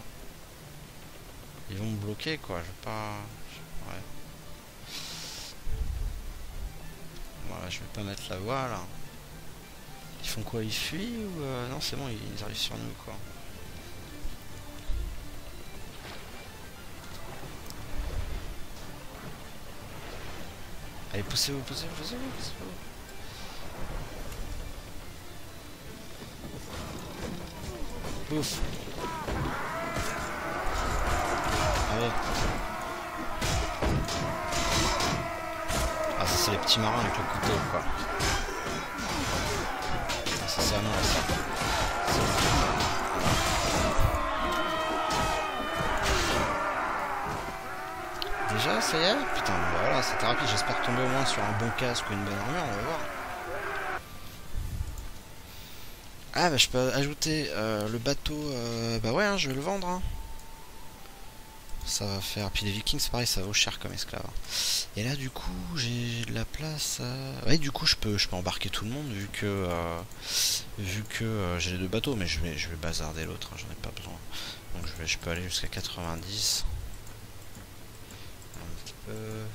Ils vont me bloquer quoi, je vais pas... Ouais. Voilà, je vais pas mettre la voie là. Ils font quoi? Ils fuient ou... Euh... Non c'est bon, ils arrivent sur nous quoi. Allez, poussez-vous, poussez-vous, poussez-vous, poussez-vous. Bouf. Allez. Ah ça c'est les petits marins avec le couteau quoi. Ah, ça c'est à moi ça. Déjà ça y est. Putain bah voilà c'était rapide, j'espère tomber au moins sur un bon casque ou une bonne armure, on va voir. Ah bah je peux ajouter euh, le bateau, euh, bah ouais hein, je vais le vendre hein. Ça va faire, puis les vikings c'est pareil, ça vaut cher comme esclave. Et là du coup j'ai de la place à... Ouais du coup je peux je peux embarquer tout le monde vu que euh, vu que euh, j'ai les deux bateaux, mais je vais je vais bazarder l'autre, hein, j'en ai pas besoin. Donc je vais je peux aller jusqu'à quatre-vingt-dix. Un petit peu.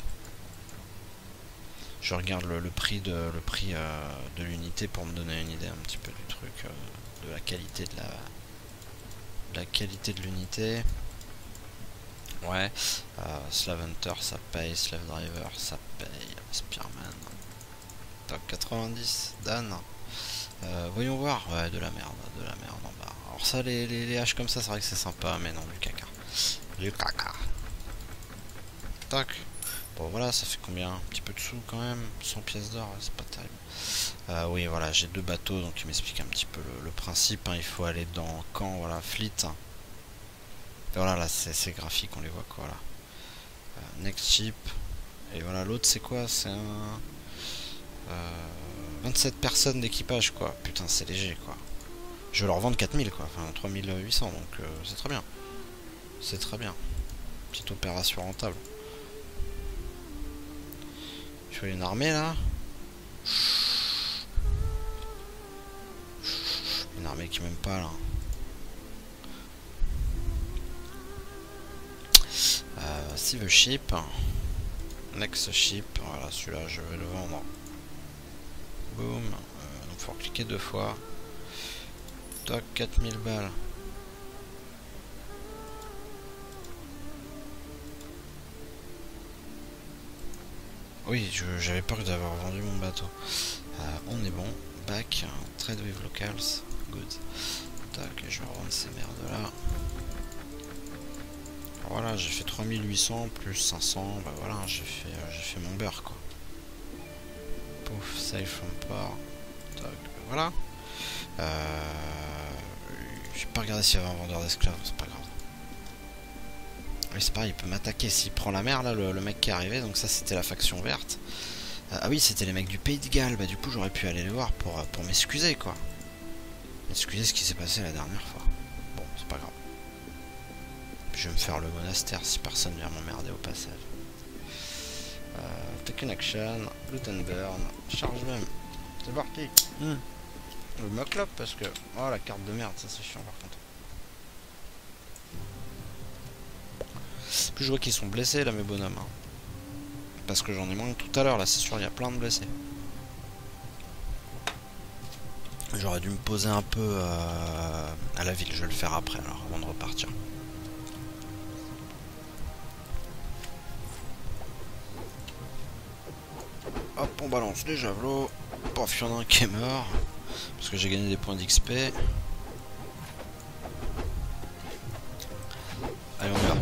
Je regarde le, le prix de le prix euh, de l'unité pour me donner une idée un petit peu du truc, euh, de la qualité de la de la qualité de l'unité. Ouais, euh, Slave Hunter ça paye, Slave Driver ça paye, Spearman. Top quatre-vingt-dix, Dan. Euh, voyons voir, ouais de la merde, de la merde en bas. Alors ça les, les, les haches comme ça c'est vrai que c'est sympa, mais non du caca. Du caca. Tac. Bon voilà, ça fait combien? Un petit peu de sous quand même, cent pièces d'or, c'est pas terrible. Euh, oui voilà, j'ai deux bateaux, donc il m'explique un petit peu le, le principe, hein. Il faut aller dans camp, voilà, fleet. Et voilà, là c'est graphique, on les voit quoi là. Euh, next ship. Et voilà, l'autre c'est quoi? C'est un... Euh, vingt-sept personnes d'équipage quoi. Putain c'est léger quoi. Je vais leur vendre quatre mille quoi, enfin trois mille huit cents, donc euh, c'est très bien. C'est très bien. Petite opération rentable. Je vois une armée là. Une armée qui m'aime pas là. Euh, Civil ship. Next ship. Voilà, celui-là je vais le vendre. Boom. Euh, donc faut cliquer deux fois. Toc, quatre mille balles. Oui, j'avais peur d'avoir vendu mon bateau. Euh, on est bon. Back. Trade with locals. Good. Tac, je vais revendre ces merdes là. Voilà, j'ai fait trois mille huit cents plus cinq cents. Bah voilà, j'ai fait, euh, j'ai fait mon beurre quoi. Pouf, safe from port. Tac, voilà. Euh, j'ai pas regardé s'il y avait un vendeur d'esclaves, c'est pas grave. Oui, c'est pareil, il peut m'attaquer s'il prend la mer là, le, le mec qui est arrivé. Donc ça c'était la faction verte. Euh, ah oui, c'était les mecs du Pays de Galles. Bah du coup j'aurais pu aller les voir pour, pour m'excuser quoi. M'excuser ce qui s'est passé la dernière fois. Bon, c'est pas grave. Je vais me faire le monastère si personne vient m'emmerder au passage. Euh, take an action, loot and burn, charge même. C'est parti. Mmh. Je me clope parce que... Oh la carte de merde, ça c'est chiant par contre. Plus je vois qu'ils sont blessés là mes bonhommes. Hein. Parce que j'en ai moins que tout à l'heure là, c'est sûr il y a plein de blessés. J'aurais dû me poser un peu euh, à la ville, je vais le faire après alors avant de repartir. Hop, on balance les javelots. Pof, il y en a un qui est mort. Parce que j'ai gagné des points d'X P. Allez, on y va.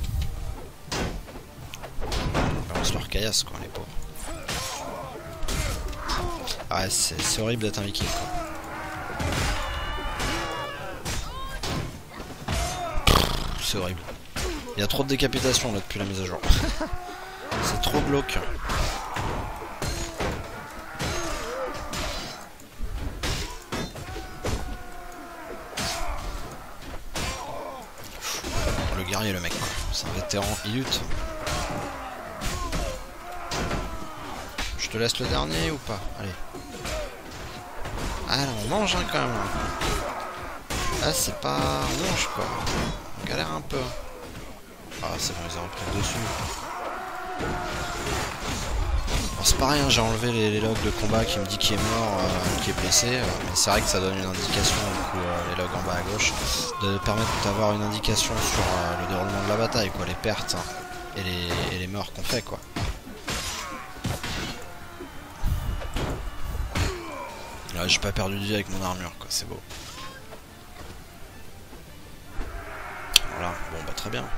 On balance leur caillasse, quoi, les pauvres. Ah ouais, c'est horrible d'être un viking, quoi. C'est horrible. Il y a trop de décapitation là depuis la mise à jour. C'est trop glauque. Le guerrier, le mec, c'est un vétéran, il lutte. Je te laisse le dernier ou pas? Allez. Ah là, on mange hein, quand même. Ah, c'est pas... On mange quoi. On galère un peu. Ah, c'est bon, ils ont repris le dessus. Bon, c'est pareil, hein, j'ai enlevé les, les logs de combat qui me dit qui est mort, euh, qui est blessé. Euh, mais c'est vrai que ça donne une indication, du coup, euh, les logs en bas à gauche, de permettre d'avoir une indication sur euh, le déroulement de la bataille, quoi, les pertes hein, et, les, et les morts qu'on fait, quoi. Là, j'ai pas perdu de vie avec mon armure, quoi, c'est beau. Voilà, bon bah très bien.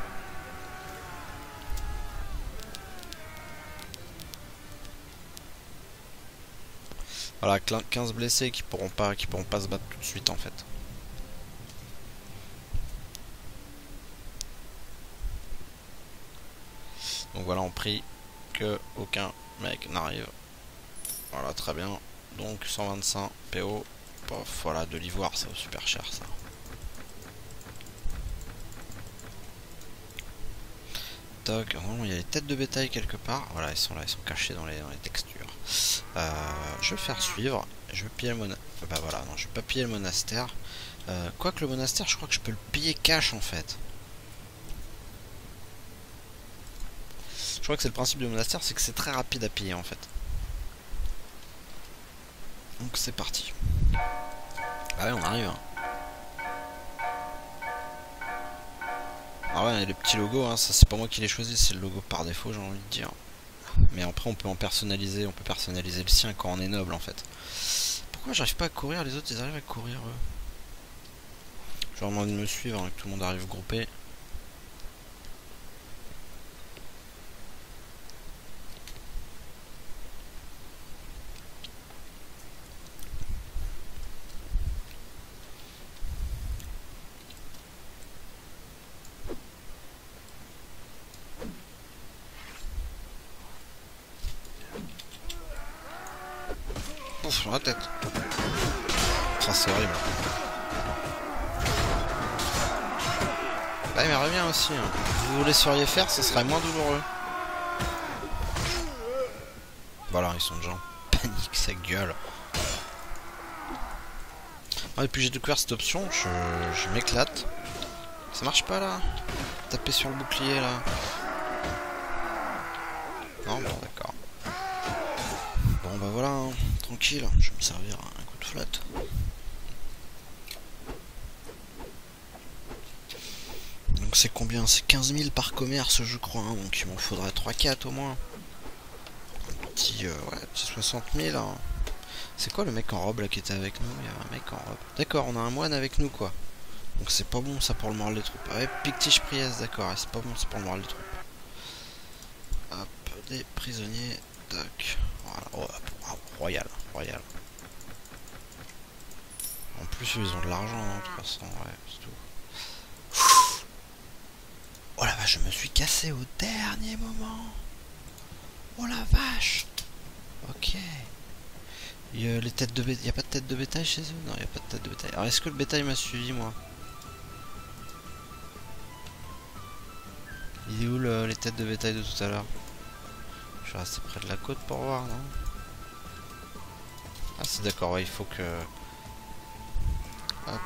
Voilà, quinze blessés qui pourront pas qui pourront pas se battre tout de suite en fait. Donc voilà, on prie que aucun mec n'arrive. Voilà, très bien. Donc cent vingt-cinq P O. Pof, voilà, de l'ivoire, ça vaut super cher ça. Toc, non, il y a les têtes de bétail quelque part. Voilà, ils sont là, ils sont cachés dans les, dans les textures. Euh, je vais faire suivre. Je vais piller le monastère. Bah voilà, non, je vais pas piller le monastère. Euh, Quoique le monastère, je crois que je peux le piller cash en fait. Je crois que c'est le principe du monastère, c'est que c'est très rapide à piller en fait. Donc c'est parti. Ah ouais, on arrive. Hein. Ah ouais, les petits logos, hein, ça c'est pas moi qui les choisi, c'est le logo par défaut, j'ai envie de dire. Mais après on peut en personnaliser, on peut personnaliser le sien quand on est noble en fait. Pourquoi j'arrive pas à courir, les autres ils arrivent à courir eux? Je leur demande de me suivre, hein, que tout le monde arrive groupé. Ouf, sur la tête. Ça c'est horrible. Bah mais reviens aussi. Hein. Vous vous laisseriez faire, ce serait moins douloureux. Voilà, ils sont déjà en panique, ça gueule. Ah, et puis j'ai découvert cette option, je, je m'éclate. Ça marche pas là? Taper sur le bouclier là. Non, bon d'accord. Bon bah voilà, hein. Tranquille, je vais me servir un coup de flotte. Donc c'est combien? C'est quinze mille par commerce je crois, hein. Donc il m'en faudrait trois quatre au moins. Un petit, euh, ouais, petit soixante mille. Hein. C'est quoi le mec en robe là qui était avec nous? Il y a un mec en robe. D'accord, on a un moine avec nous quoi. Donc c'est pas bon ça pour le moral des troupes. Ouais, Pictiche Priest, d'accord, ouais, c'est pas bon, c'est pour le moral des troupes. Hop, des prisonniers, tac. Voilà, oh, royal, royal. En plus ils ont de l'argent, hein, trois cents, ouais, c'est tout. Oh la vache, je me suis cassé au dernier moment. Oh la vache. Ok. Il y a les têtes de bétail. Il n'y a pas de tête de bétail chez eux? Non, il n'y a pas de tête de bétail. Alors est-ce que le bétail m'a suivi moi? Il est où le, les têtes de bétail de tout à l'heure? Je vais rester près de la côte pour voir, non? Ah c'est d'accord, ouais, il faut que... Hop.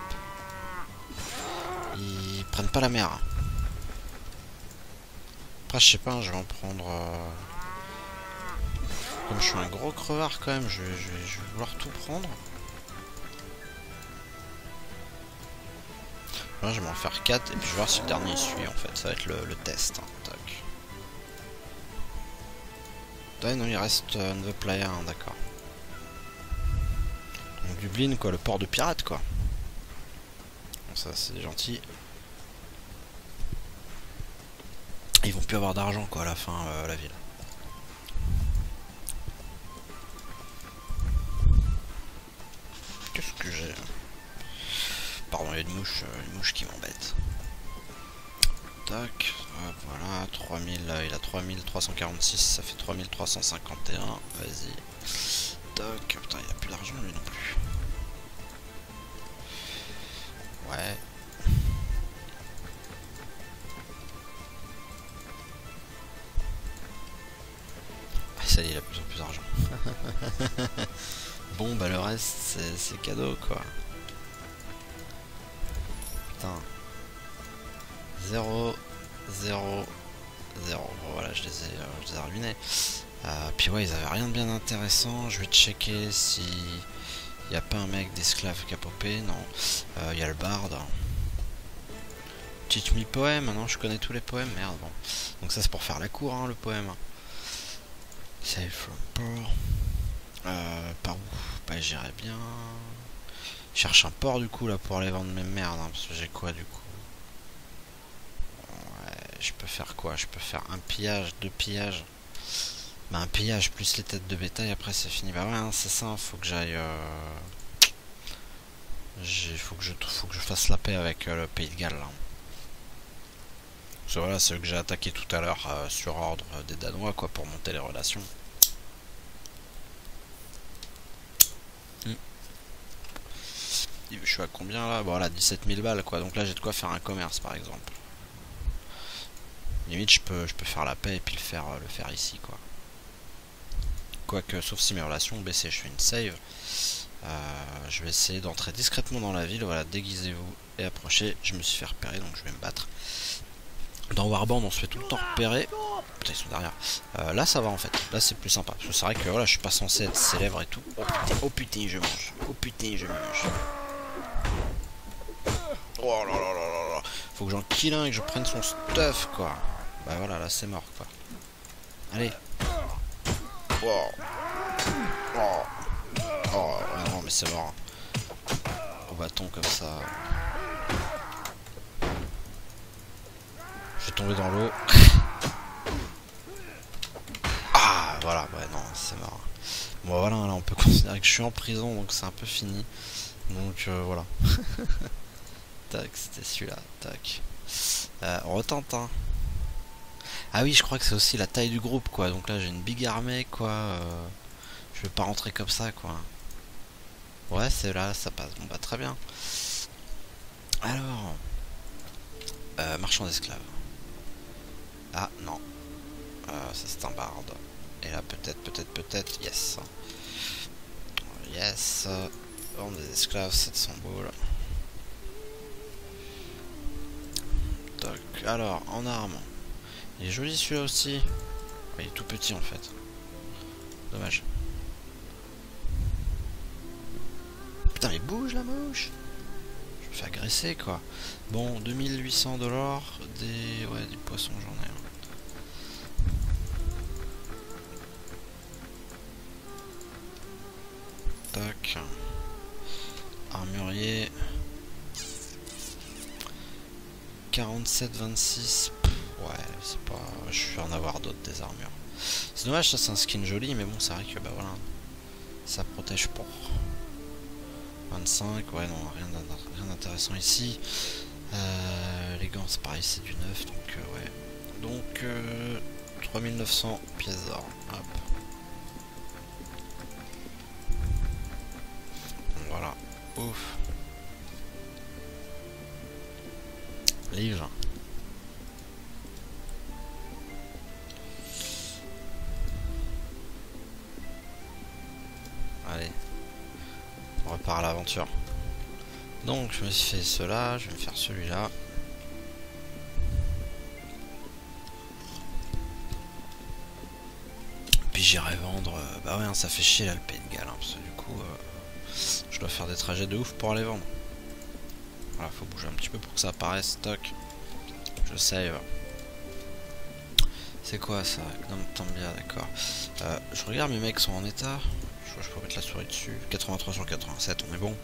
Ils prennent pas la mer. Après je sais pas, je vais en prendre... Euh... Comme je suis un gros crevard quand même, je vais, je vais, je vais vouloir tout prendre. Là je vais m'en faire quatre et puis je vais voir si le dernier suit en fait, ça va être le, le test. Hein. Tac. Ouais, non, il reste euh, The Playa, hein, d'accord. Donc Dublin quoi, le port de pirates quoi. Bon, ça c'est gentil. Ils vont plus avoir d'argent quoi à la fin, euh, la ville. Qu'est-ce que j'ai? Pardon, il y a une mouche, euh, une mouche qui m'embête. Tac, hop, voilà, trois mille, il a trois mille trois cent quarante-six, ça fait trois mille trois cent cinquante et un, vas-y. Tac, putain, il a plus d'argent lui non plus. Ouais. Ah, ça y est, il a plus en plus d'argent. Bon, bah le reste, c'est cadeau, quoi. Putain. zéro, zéro, zéro. Bon, voilà, je les ai, euh, je les ai ruinés. Euh, puis ouais, ils avaient rien de bien intéressant. Je vais checker si il n'y a pas un mec d'esclave qui a popé. Non. Il euh, y a le barde. Teach me poème. Non, je connais tous les poèmes. Merde, bon. Donc ça, c'est pour faire la cour, hein, le poème. Save from port. Euh, par où? Bah, j'irai bien. Je cherche un port, du coup, là, pour aller vendre mes merdes. Hein, parce que j'ai quoi, du coup? Ouais, je peux faire quoi? Je peux faire un pillage, deux pillages. Bah, un pillage plus les têtes de bétail, après c'est fini. Bah ouais, hein, c'est ça, faut que j'aille... Euh... Faut que je faut que je fasse la paix avec euh, le Pays de Galles. Là. Parce que voilà, c'est eux que j'ai attaqué tout à l'heure euh, sur ordre des Danois, quoi, pour monter les relations. Hmm. Je suis à combien là? Bon, voilà, dix-sept mille balles, quoi. Donc là, j'ai de quoi faire un commerce, par exemple. Limite, je peux, je peux faire la paix et puis le faire, euh, le faire ici, quoi. Quoique, sauf si mes relations ont baissé, je fais une save. Euh, je vais essayer d'entrer discrètement dans la ville. Voilà, déguisez-vous et approchez. Je me suis fait repérer, donc je vais me battre. Dans Warband, on se fait tout le temps repérer. Putain, ils sont derrière. Euh, là, ça va en fait. Là, c'est plus sympa. Parce que c'est vrai que voilà, je suis pas censé être célèbre et tout. Oh putain, oh putain, je mange. Oh putain, je mange. Oh là là là là là. Faut que j'en kill un et que je prenne son stuff, quoi. Bah voilà, là, c'est mort, quoi. Allez. Oh. Oh. Oh, non, mais c'est mort. Au bâton comme ça. Je vais tomber dans l'eau. Ah, voilà, ouais, non, c'est mort. Bon, voilà, là, on peut considérer que je suis en prison, donc c'est un peu fini. Donc, euh, voilà. Tac, c'était celui-là. Tac. Euh, on retente, hein. Ah oui, je crois que c'est aussi la taille du groupe, quoi. Donc là, j'ai une big armée, quoi. Euh, je vais pas rentrer comme ça, quoi. Ouais, c'est là, ça passe. Bon, bah, très bien. Alors... Euh, marchand d'esclaves. Ah, non. Euh, ça, c'est un barde. Et là, peut-être, peut-être, peut-être, yes. Yes. Vendre des esclaves, sept cents boules. Toc. Alors, en armes. Il est joli celui-là aussi. Il est tout petit en fait. Dommage. Putain, mais bouge la mouche. Je me fais agresser quoi. Bon, deux mille huit cents dollars. Des... Ouais, des poissons, j'en ai un. Tac. Armurier. quarante-sept vingt-six. Ouais, c'est pas... Je vais en avoir d'autres des armures. C'est dommage, ça c'est un skin joli, mais bon, c'est vrai que bah voilà. Ça protège pas. vingt-cinq, ouais, non, rien d'intéressant ici. Euh, les gants, c'est pareil, c'est du neuf, donc euh, ouais. Donc, euh, trois mille neuf cents pièces d'or. Hop. Voilà. Ouf. Livre. Allez. On repart à l'aventure. Donc, je me suis fait cela, je vais me faire celui-là. Puis j'irai vendre... Euh, bah ouais, hein, ça fait chier là le Pays de Galles, hein, parce que du coup, euh, je dois faire des trajets de ouf pour aller vendre. Voilà, faut bouger un petit peu pour que ça apparaisse. Stock. Je save. C'est quoi ça? Gnome Tambia, d'accord. Euh, je regarde, mes mecs sont en état. Je crois que je peux mettre la souris dessus. quatre-vingt-trois sur quatre-vingt-sept, on est bon.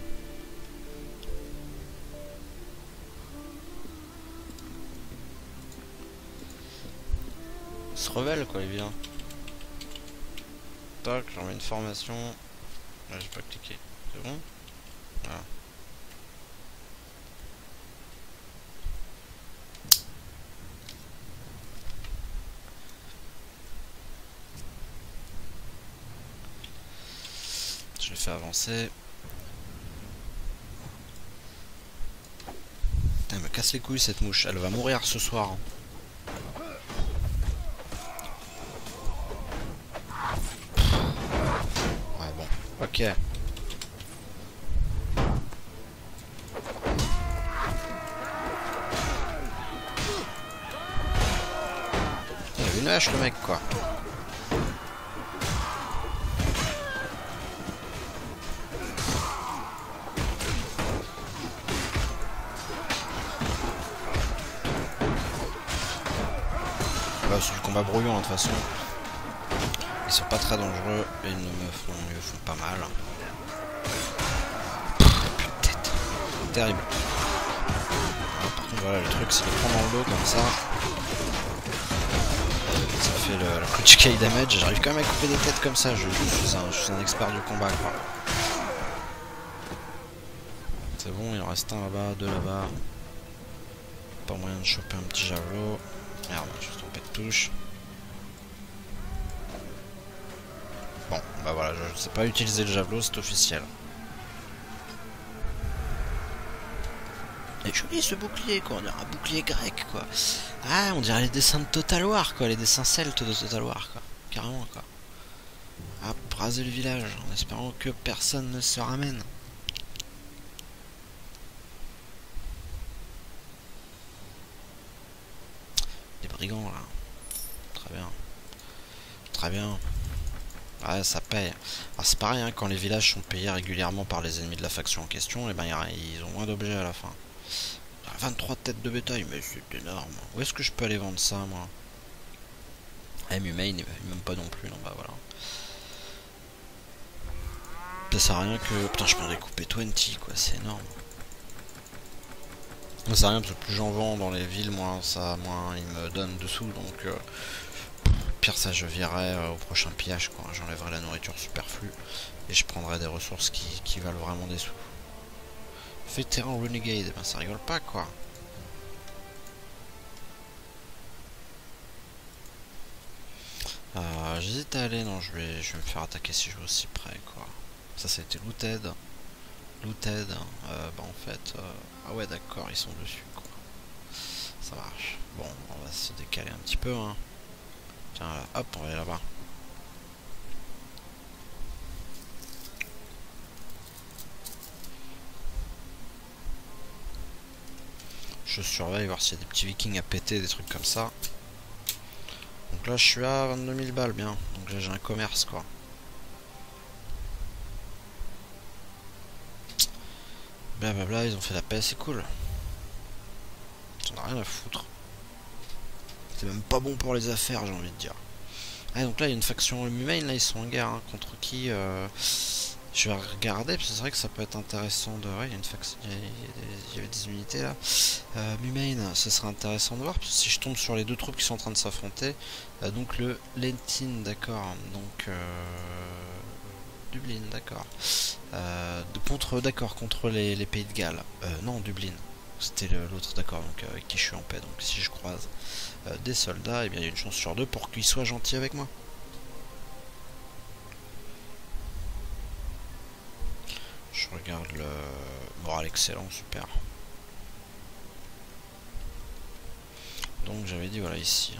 Il se rebelle quoi, il vient. Tac, j'en mets une formation. Là, j'ai pas cliqué. C'est bon? Voilà. l'ai fait avancer. Putain, elle me casse les couilles cette mouche, elle va mourir ce soir. Hein. Ouais bon, ok. Il a une hache le mec quoi. C'est du combat brouillon hein, de toute façon. Ils sont pas très dangereux et ils ne me font, ils me font pas mal. Putain, terrible. Alors, par contre voilà le truc c'est de prendre dans le dos comme ça. Ça fait le, le critical damage. J'arrive quand même à couper des têtes comme ça. Je, je, suis, un, je suis un expert du combat quoi. C'est bon, il en reste un là-bas, deux là-bas. Pas moyen de choper un petit javelot. Merde, je suis trompé de touche. Bon, bah voilà, je ne sais pas utiliser le javelot, c'est officiel. Et joli ce bouclier, quoi, on dirait un bouclier grec, quoi. Ah, on dirait les dessins de Total War, quoi, les dessins celtes de Total War, quoi. Carrément, quoi. Ah, braser le village, en espérant que personne ne se ramène. Des brigands, là. Très bien. Très bien. Ouais, ça paye. Alors c'est pareil, hein, quand les villages sont payés régulièrement par les ennemis de la faction en question, et ben ils ont moins d'objets à la fin. vingt-trois têtes de bétail, mais c'est énorme. Où est-ce que je peux aller vendre ça, moi? M Humain, il même pas non plus, non, bah voilà. Ça sert à rien que... Putain, je peux en découper vingt, quoi, c'est énorme. Ça sert à rien, parce que plus j'en vends dans les villes, moins ça, moins ils me donnent dessous, donc... Euh... Pire ça je virerai euh, au prochain pillage quoi, j'enlèverai la nourriture superflue et je prendrai des ressources qui, qui valent vraiment des sous. Vétéran Renegade, ben ça rigole pas quoi. Euh, J'hésite à aller, non je vais, je vais me faire attaquer si je vais aussi près quoi. Ça c'était looted. Looted, euh, bah en fait, euh... ah ouais d'accord ils sont dessus quoi. Ça marche. Bon on va se décaler un petit peu hein. Tiens là, hop on va aller là-bas. Je surveille voir s'il y a des petits vikings à péter, des trucs comme ça. Donc là je suis à vingt-deux mille balles bien. Donc là j'ai un commerce quoi. Blablabla, ils ont fait la paix, c'est cool. On a rien à foutre. C'est même pas bon pour les affaires j'ai envie de dire. Ah donc là il y a une faction humaine, là ils sont en guerre hein, contre qui euh... Je vais regarder parce que c'est vrai que ça peut être intéressant de... Ouais il y a une faction, il y, a, il y avait des unités là. Euh, Mumain, ce serait intéressant de voir parce que si je tombe sur les deux troupes qui sont en train de s'affronter, euh, donc le Lentin, d'accord, donc euh... Dublin, d'accord, euh, contre, d'accord, contre les, les pays de Galles, euh, non Dublin, c'était l'autre, d'accord, donc avec qui je suis en paix, donc si je croise euh, des soldats, et eh bien il y a une chance sur deux pour qu'ils soient gentils avec moi. Je regarde le moral excellent, super. Donc j'avais dit voilà ici.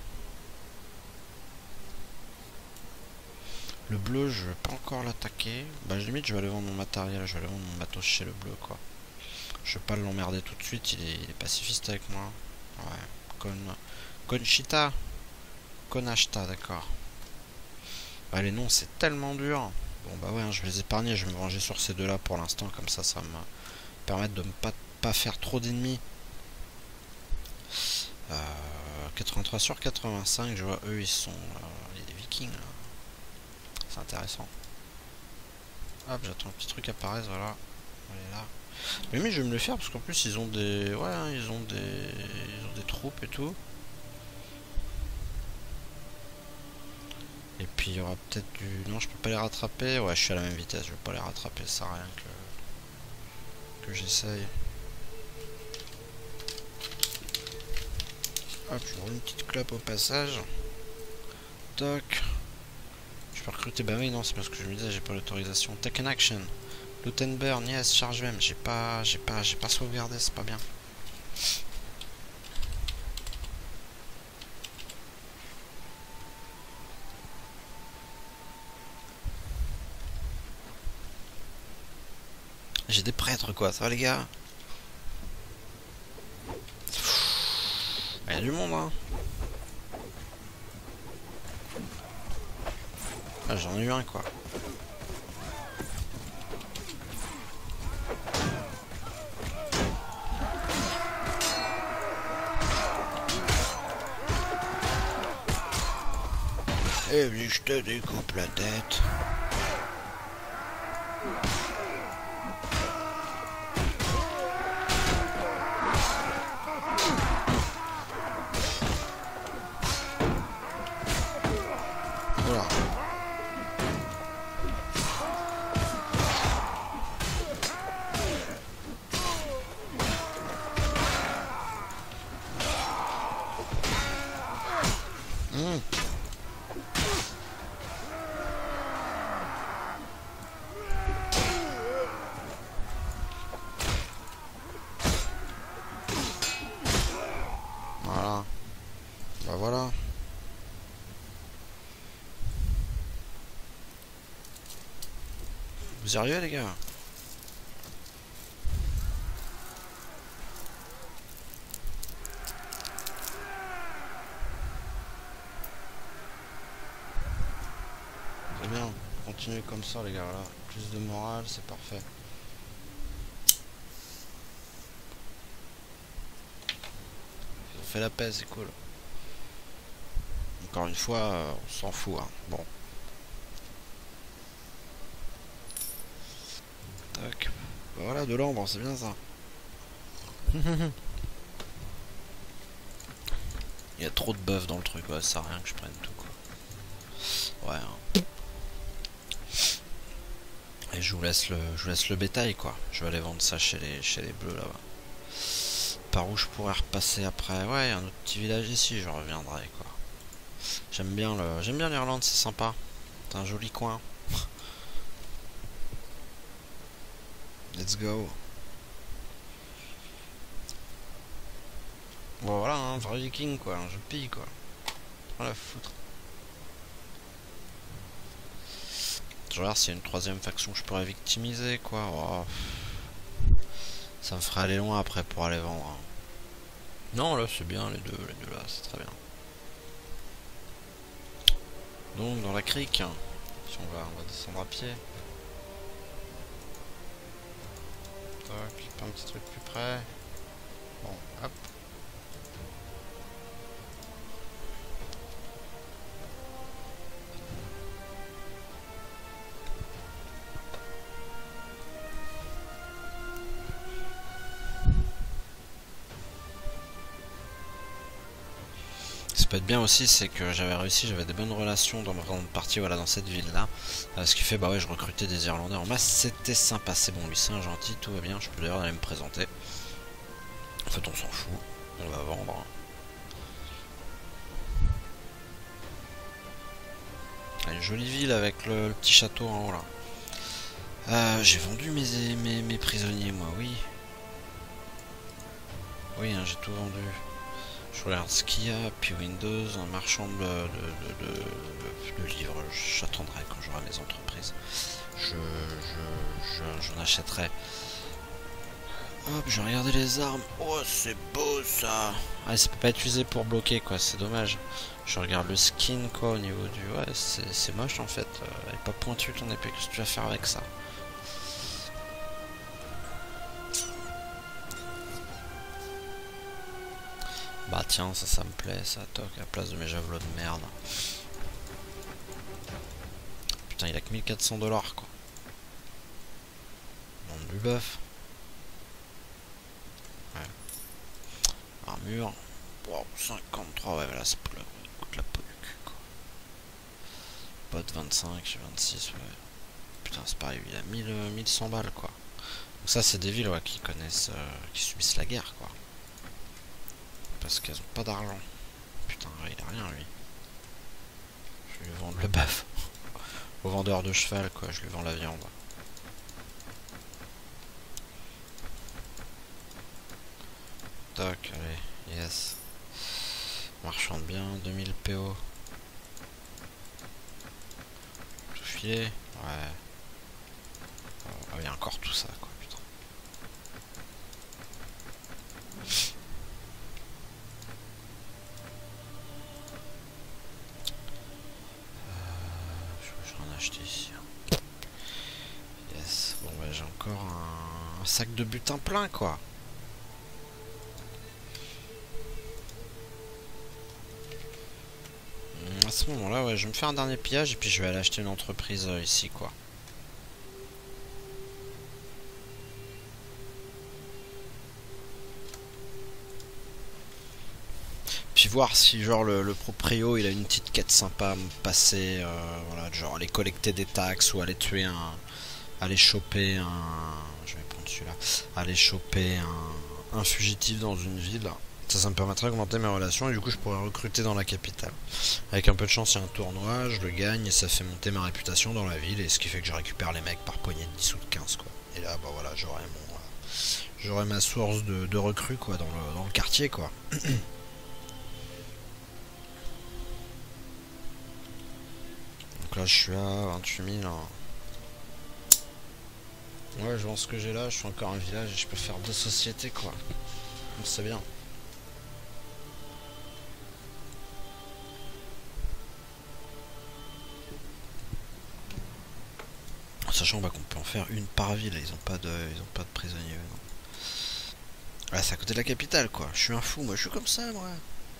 Le bleu je vais pas encore l'attaquer. Bah limite je vais aller vendre mon matériel, je vais aller vendre mon matos chez le bleu quoi. Je vais pas l'emmerder tout de suite, il est, il est pacifiste avec moi. Ouais, Con... Conchita Conachta, d'accord. Ah les noms c'est tellement dur. Bon bah ouais, hein, je vais les épargner, je vais me ranger sur ces deux là pour l'instant, comme ça ça me permet de ne pas, pas faire trop d'ennemis. Euh, quatre-vingt-trois sur quatre-vingt-cinq, je vois eux ils sont... Euh, il y a des vikings là. C'est intéressant. Hop, j'attends un petit truc apparaisse, voilà. On est là. Mais oui, je vais me le faire parce qu'en plus ils ont des... Ouais, hein, ils ont des... Ils ont des troupes et tout. Et puis il y aura peut-être du... Non, je peux pas les rattraper. Ouais, je suis à la même vitesse, je vais pas les rattraper, ça sert à rien que... Que j'essaye. Hop, je roule une petite clope au passage. Toc. Je peux recruter. Bah oui, non, c'est parce que je me disais, j'ai pas l'autorisation. Take an action. Loot and burn, yes, charge même. J'ai pas, j'ai pas, j'ai pas sauvegardé, c'est pas bien. J'ai des prêtres quoi, ça va les gars? Il y a du monde hein. Ah, j'en ai eu un quoi. Et puis je te découpe la tête. Voilà. Mmh. Voilà. Bah voilà. Vous y arrivez les gars? C'est bien, continuez comme ça les gars, voilà. Plus de morale, c'est parfait. Ils ont fait la paix, c'est cool. Encore une fois, euh, on s'en fout hein. Bon. Tac. Bah voilà, de l'ombre, c'est bien ça. Il y a trop de buff dans le truc, ouais, ça sert à rien que je prenne tout quoi. Ouais. Hein. Et je vous laisse le, je vous laisse le bétail quoi. Je vais aller vendre ça chez les, chez les bleus là-bas. Par où je pourrais repasser après? Ouais, un autre petit village ici, je reviendrai quoi. J'aime bien le, j'aime bien l'Irlande, c'est sympa. C'est un joli coin. Let's go. Bon voilà, un hein, vrai viking quoi, je pille quoi. Rien à foutre. Je regarde s'il y a une troisième faction que je pourrais victimiser quoi. Oh. Ça me ferait aller loin après pour aller vendre. Hein. Non là c'est bien les deux, les deux là c'est très bien. Donc dans la crique, hein. Si on va, on va descendre à pied. Tac, un petit truc plus près. Bon, hop. Ce qui peut être bien aussi, c'est que j'avais réussi, j'avais des bonnes relations dans ma grande partie, voilà, dans cette ville-là. Euh, ce qui fait, bah ouais, je recrutais des Irlandais en masse, c'était sympa, c'est bon, lui c'est un gentil, tout va bien, je peux d'ailleurs aller me présenter. En fait, on s'en fout, on va vendre. Une jolie ville avec le, le petit château en haut là. Euh, J'ai vendu mes, mes, mes prisonniers, moi, oui. Oui, hein, j'ai tout vendu. Je regarde ce qu'il y a, puis Windows, un marchand de, de, de, de, de livres, j'attendrai quand j'aurai mes entreprises. Je, je, je, j'en achèterai. Hop, je vais regarder les armes. Oh, c'est beau ça. Ah, ça peut pas être utilisé pour bloquer quoi, c'est dommage. Je regarde le skin quoi au niveau du... Ouais, c'est moche en fait. Elle est pas pointue ton épée, qu'est-ce que tu vas faire avec ça? Bah tiens, ça, ça me plaît, ça, toc, à la place de mes javelots de merde. Putain, il a que mille quatre cents dollars, quoi. Vendre du bœuf. Ouais. Armure. Wow, cinquante-trois, ouais, voilà, c'est pour la... coûte la peau du cul, quoi. Bot vingt-cinq, vingt-six, ouais. Putain, c'est pareil, il a mille, mille cent balles, quoi. Donc ça, c'est des villes, ouais, qui connaissent, euh, qui subissent la guerre, quoi. Parce qu'elles ont pas d'argent. Putain, il a rien lui. Je vais lui vendre le bœuf. au vendeur de cheval, quoi. Je lui vends la viande. Tac, allez, yes. Marchande bien, deux mille P O. Tout filer. Ouais. Ah, il y a encore tout ça, quoi, putain. Euh, je vais en acheter ici. Yes. Bon, bah, j'ai encore un... un sac de butin plein, quoi. À ce moment-là, ouais, je vais me faire un dernier pillage et puis je vais aller acheter une entreprise euh, ici, quoi. Puis voir si genre le, le proprio il a une petite quête sympa à me passer, euh, voilà, genre aller collecter des taxes ou aller tuer un, aller choper un, je vais prendre celui-là, aller choper un, un fugitif dans une ville. Ça, ça me permettrait d'augmenter mes relations et du coup je pourrais recruter dans la capitale. Avec un peu de chance, il y a un tournoi, je le gagne et ça fait monter ma réputation dans la ville et ce qui fait que je récupère les mecs par poignée de dix ou de quinze, quoi. Et là, bah voilà, j'aurai mon, euh, j'aurai ma source de, de recrues, quoi, dans le, dans le quartier, quoi. Donc là, je suis à vingt-huit mille. Hein. Ouais, je vends ce que j'ai là, je suis encore un village et je peux faire deux sociétés, quoi. Donc c'est bien. Sachant bah, qu'on peut en faire une par ville, ils ont pas de, ils ont pas de prisonniers. Non. Ah, c'est à côté de la capitale, quoi. Je suis un fou, moi, je suis comme ça, moi.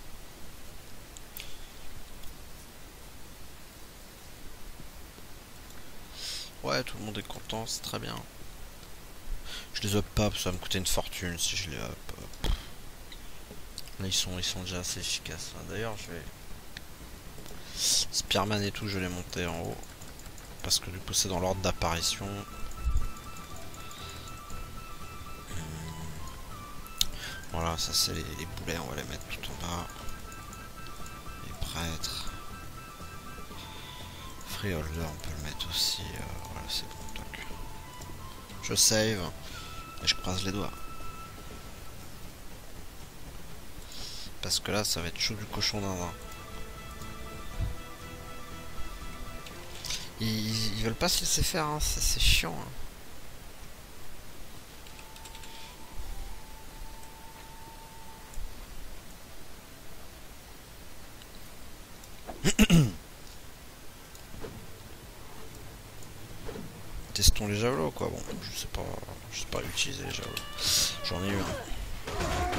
Ouais, tout le monde est content, c'est très bien. Je les up pas, parce que ça va me coûter une fortune si je les up. Là, ils sont, ils sont déjà assez efficaces. D'ailleurs, je vais... Spearman et tout, je vais les monter en haut. Parce que du coup, c'est dans l'ordre d'apparition. Voilà, ça c'est les, les boulets, on va les mettre tout en bas. Les prêtres. Freeholder, on peut le mettre aussi. Euh, voilà, c'est bon, donc. Je save. Et je croise les doigts. Parce que là, ça va être chaud du cochon d'Inde. Ils, ils veulent pas se laisser faire, hein, c'est chiant. Hein. Testons les javelots, quoi. Bon, je sais pas, je sais pas utiliser les javelots. J'en ai eu un.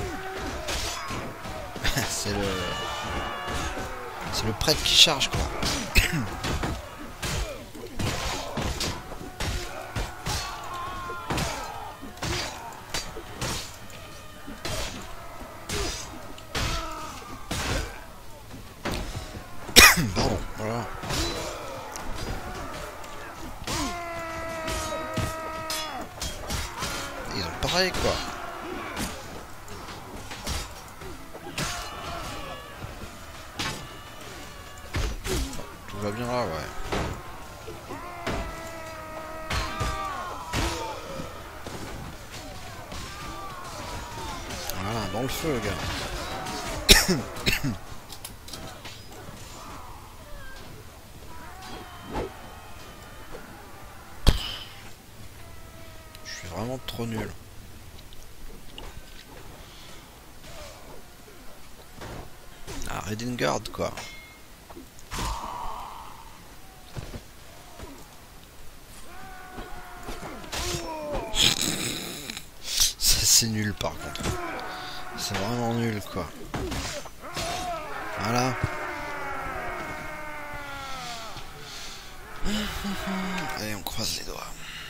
C'est le, c'est le prêtre qui charge, quoi. Pardon, voilà. Ils ont pareil, quoi. Tout va bien là, ouais. Voilà, dans le feu, gars. Je suis vraiment trop nul. Ah, Reading Guard, quoi. C'est nul, par contre. C'est vraiment nul, quoi. Voilà. Allez, on croise les doigts.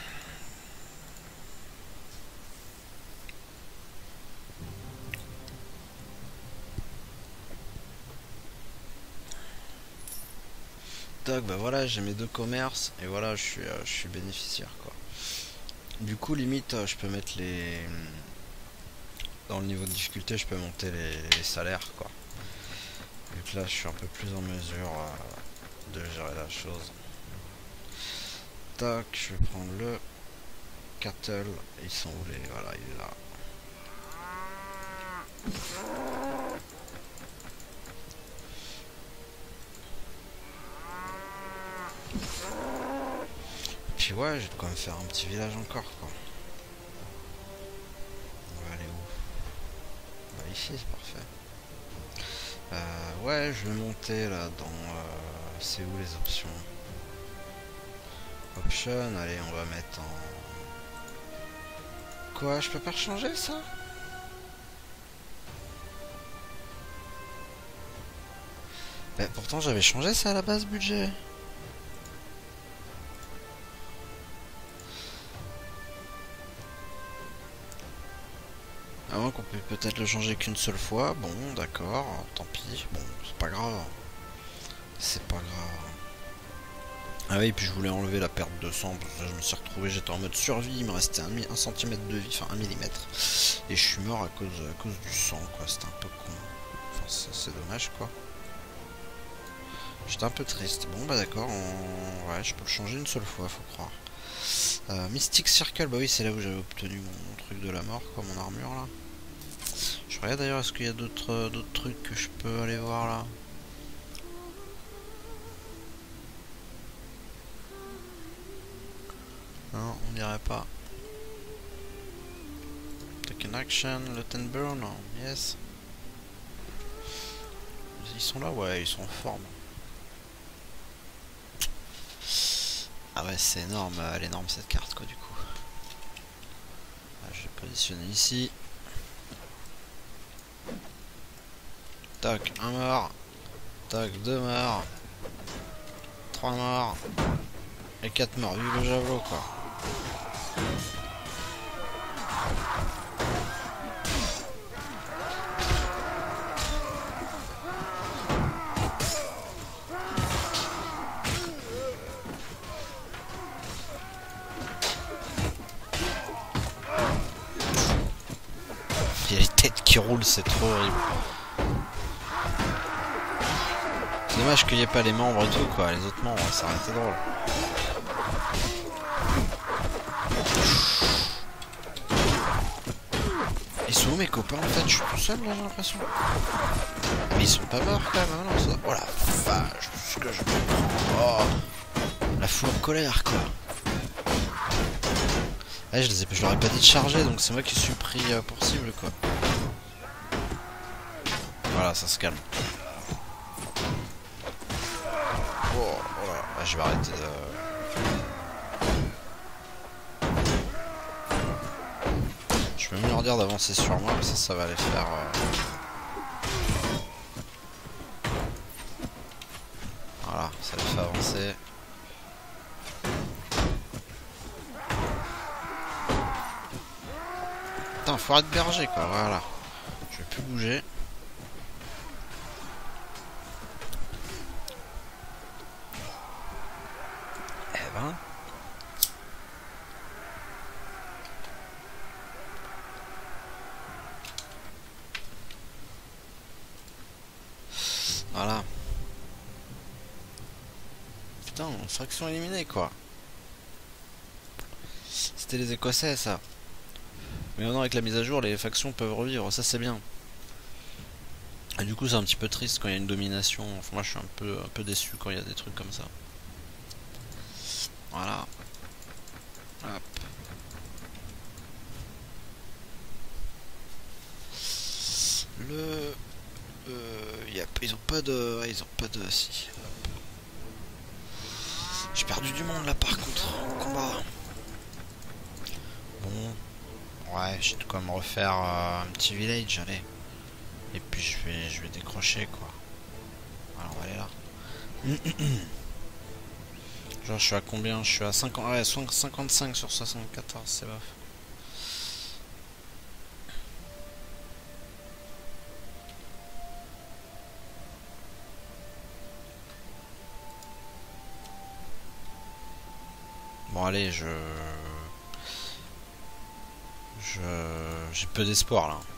Tac, bah voilà, j'ai mes deux commerces et voilà, je suis, euh, je suis bénéficiaire, quoi. Du coup, limite, euh, je peux mettre les... Dans le niveau de difficulté, je peux monter les, les salaires, quoi. Vu que là, je suis un peu plus en mesure euh, de gérer la chose. Tac, je vais prendre le cattle. Ils sont où les... Voilà, il est là. Puis ouais, j'ai de quoi me faire un petit village encore quoi. On va aller où? Bah ici, c'est parfait. Euh, ouais, je vais monter là dans... Euh, c'est où les options? Option, allez, on va mettre en... Quoi, je peux pas changer ça? Bah pourtant j'avais changé ça à la base budget. À moins qu'on peut peut-être le changer qu'une seule fois. Bon, d'accord, tant pis. Bon, c'est pas grave. C'est pas grave. Ah oui, puis je voulais enlever la perte de sang. Parce que je me suis retrouvé, j'étais en mode survie. Il me restait un, un centimètre de vie, enfin un millimètre. Et je suis mort à cause, à cause du sang, quoi. C'était un peu con. Enfin, c'est dommage, quoi. J'étais un peu triste. Bon, bah d'accord. On... Ouais, je peux le changer une seule fois, faut croire. Euh, Mystic Circle, bah oui, c'est là où j'avais obtenu mon truc de la mort, quoi, mon armure, là. Je regarde d'ailleurs, est-ce qu'il y a d'autres euh, d'autres trucs que je peux aller voir, là? Non, on dirait pas. Take an action, let and burn, yes. Ils sont là, ouais, ils sont en forme. Ah ouais, c'est énorme, elle est énorme cette carte, quoi, du coup. Ah, je vais positionner ici. Tac, un mort. Tac, deux morts. Trois morts. Et quatre morts, vive le javelot, quoi. Il y a les têtes qui roulent, c'est trop horrible. C'est dommage qu'il n'y ait pas les membres et tout, quoi. Les autres membres, ça aurait été drôle. Ils sont où mes copains en fait? Je suis tout seul là, j'ai l'impression. Mais ils sont pas morts quand même, non ça... Oh la vache, ce que je... Oh, la foule en colère quoi. Ouais, je, les ai... je leur ai pas dit de charger, donc c'est moi qui suis pris euh, pour cible quoi. Voilà, ça se calme. Oh, voilà. Ah, je vais arrêter de... Je vais même leur dire d'avancer sur moi, mais ça, ça va les faire... Euh... Voilà, ça les fait avancer. Putain, faut être berger quoi, voilà. Je vais plus bouger. Eh ben... Voilà. Putain, fraction éliminée quoi. C'était les Écossais ça. Mais maintenant avec la mise à jour, les factions peuvent revivre, ça c'est bien. Et du coup c'est un petit peu triste quand il y a une domination. Enfin, moi je suis un peu, un peu déçu quand il y a des trucs comme ça. Voilà. Hop. Le... Euh, yep, ils ont pas de... Ouais, ils ont pas de... Si. J'ai perdu du monde là par contre, au combat. Bon. Ouais, j'ai de quoi me refaire euh, un petit village, allez. Et puis je vais, je vais décrocher quoi. Alors on va aller là. Genre je suis à combien? Je suis à cinquante, ouais, cinquante-cinq sur soixante-quatorze, c'est bof. Bon allez, je... Je... J'ai peu d'espoir là.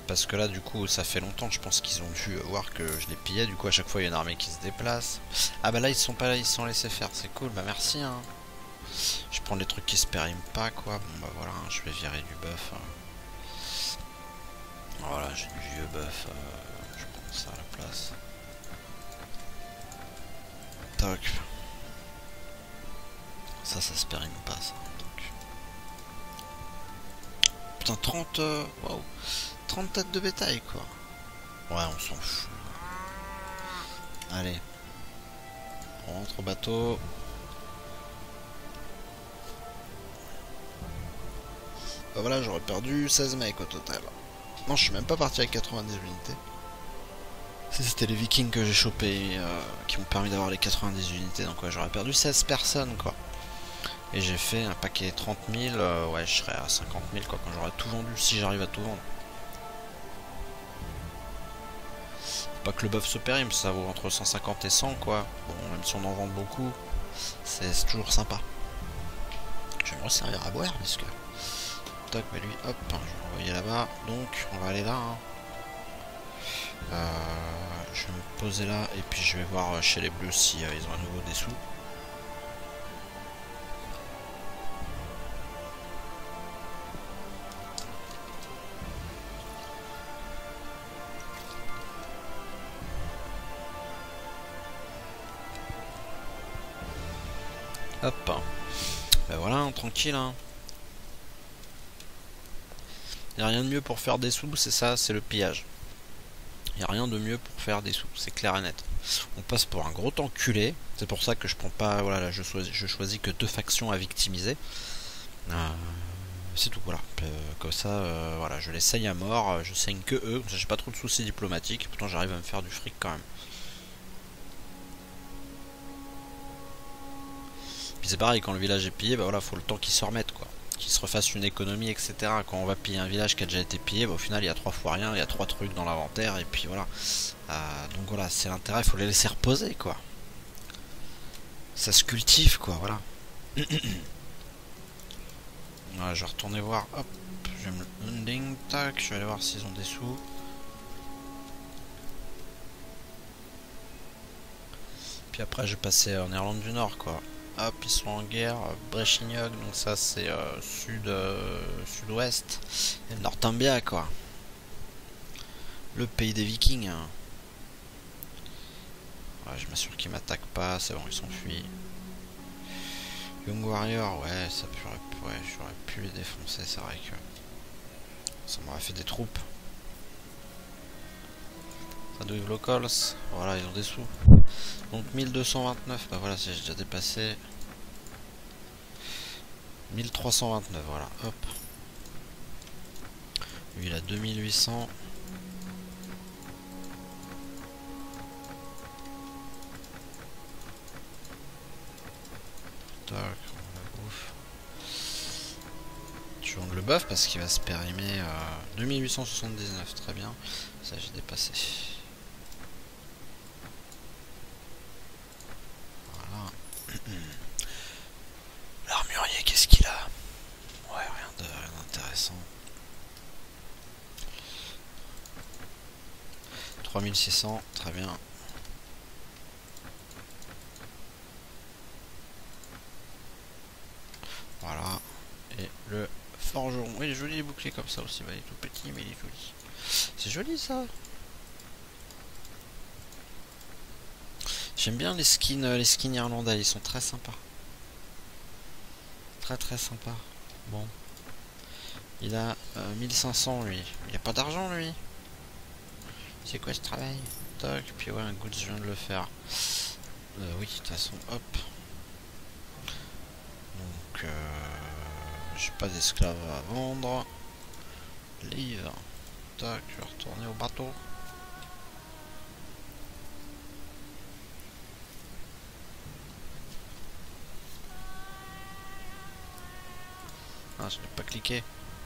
Parce que là du coup ça fait longtemps, je pense qu'ils ont dû voir que je les pillais. Du coup à chaque fois il y a une armée qui se déplace. Ah bah là ils sont pas là, ils se sont laissés faire, c'est cool, bah merci hein. Je prends les trucs qui se périment pas quoi. Bon bah voilà, hein, je vais virer du buff. Hein. Voilà, j'ai du vieux buff, euh, je prends ça à la place. Toc. Ça, ça se périme pas ça. Donc. Putain, trente... Euh... Wow. trente têtes de bétail quoi. Ouais, on s'en fout. Allez. On rentre au bateau. Bah voilà, j'aurais perdu seize mecs au total. Non, je suis même pas parti avec quatre-vingt-dix unités. C'était les vikings que j'ai chopé euh, qui m'ont permis d'avoir les quatre-vingt-dix unités. Donc ouais, j'aurais perdu seize personnes quoi. Et j'ai fait un paquet trente mille. Euh, ouais, je serais à cinquante mille quoi quand j'aurais tout vendu, si j'arrive à tout vendre. Pas que le buff se périme, ça vaut entre cent cinquante et cent quoi. Bon, même si on en vend beaucoup, c'est toujours sympa. Je vais me resservir à boire parce que... Toc, bah lui, hop, je vais l'envoyer là-bas. Donc, on va aller là. Hein. Euh, je vais me poser là et puis je vais voir chez les bleus si euh, ils ont à nouveau des sous. Hop. Ben voilà, hein, tranquille. Hein. Il n'y a rien de mieux pour faire des sous, c'est ça, c'est le pillage. Il n'y a rien de mieux pour faire des sous, c'est clair et net. On passe pour un gros enculé, c'est pour ça que je prends pas, voilà, là, je choisis, je choisis que deux factions à victimiser. Euh, c'est tout, voilà. Euh, comme ça, euh, voilà, je les saigne à mort, je saigne que eux, j'ai pas trop de soucis diplomatiques, pourtant j'arrive à me faire du fric quand même. Puis c'est pareil, quand le village est pillé, bah voilà, faut le temps qu'il se remette quoi. Qu'il se refasse une économie, et cetera. Quand on va piller un village qui a déjà été pillé, bah, au final il y a trois fois rien, il y a trois trucs dans l'inventaire, et puis voilà. Euh, donc voilà, c'est l'intérêt, il faut les laisser reposer quoi. Ça se cultive quoi, voilà. Voilà, je vais retourner voir, hop, je vais me le ending, tac, je vais aller voir s'ils ont des sous. Puis après je vais passer en Irlande du Nord quoi. Hop, ils sont en guerre, Brechinioc, donc ça c'est euh, sud, euh, sud-ouest, et Northumbria quoi. Le pays des vikings. Hein. Ouais, je m'assure qu'ils m'attaquent pas, c'est bon, ils s'enfuient. Young Warrior, ouais, ça pourrait, ouais, j'aurais pu les défoncer, c'est vrai que ça m'aurait fait des troupes. Sadwick Locals, voilà, ils ont des sous. Donc mille deux cent vingt-neuf, bah voilà, j'ai déjà dépassé. mille trois cent vingt-neuf, voilà, hop. Lui il a deux mille huit cents. Tac, on la bouffe. Je vends le buff parce qu'il va se périmer euh, deux mille huit cent soixante-dix-neuf, très bien. Ça j'ai dépassé. Voilà. L'armurier, qu'est-ce qu'il a? Ouais, rien de rien d'intéressant. trois mille six cents, très bien. Voilà. Et le forgeron. Oui, il est joli les boucliers comme ça aussi. Bah, il est tout petit, mais il est joli. C'est joli ça. J'aime bien les skins, les skins irlandais, ils sont très sympas. Très très sympas. Bon. Il a euh, mille cinq cents lui. Il a pas d'argent lui. C'est quoi ce travail? Toc, puis ouais, un goût, je viens de le faire. Euh, oui, de toute façon, hop. Donc, euh, j'ai pas d'esclaves à vendre. Livre. Tac, je vais retourner au bateau. Ah, je n'ai pas cliqué.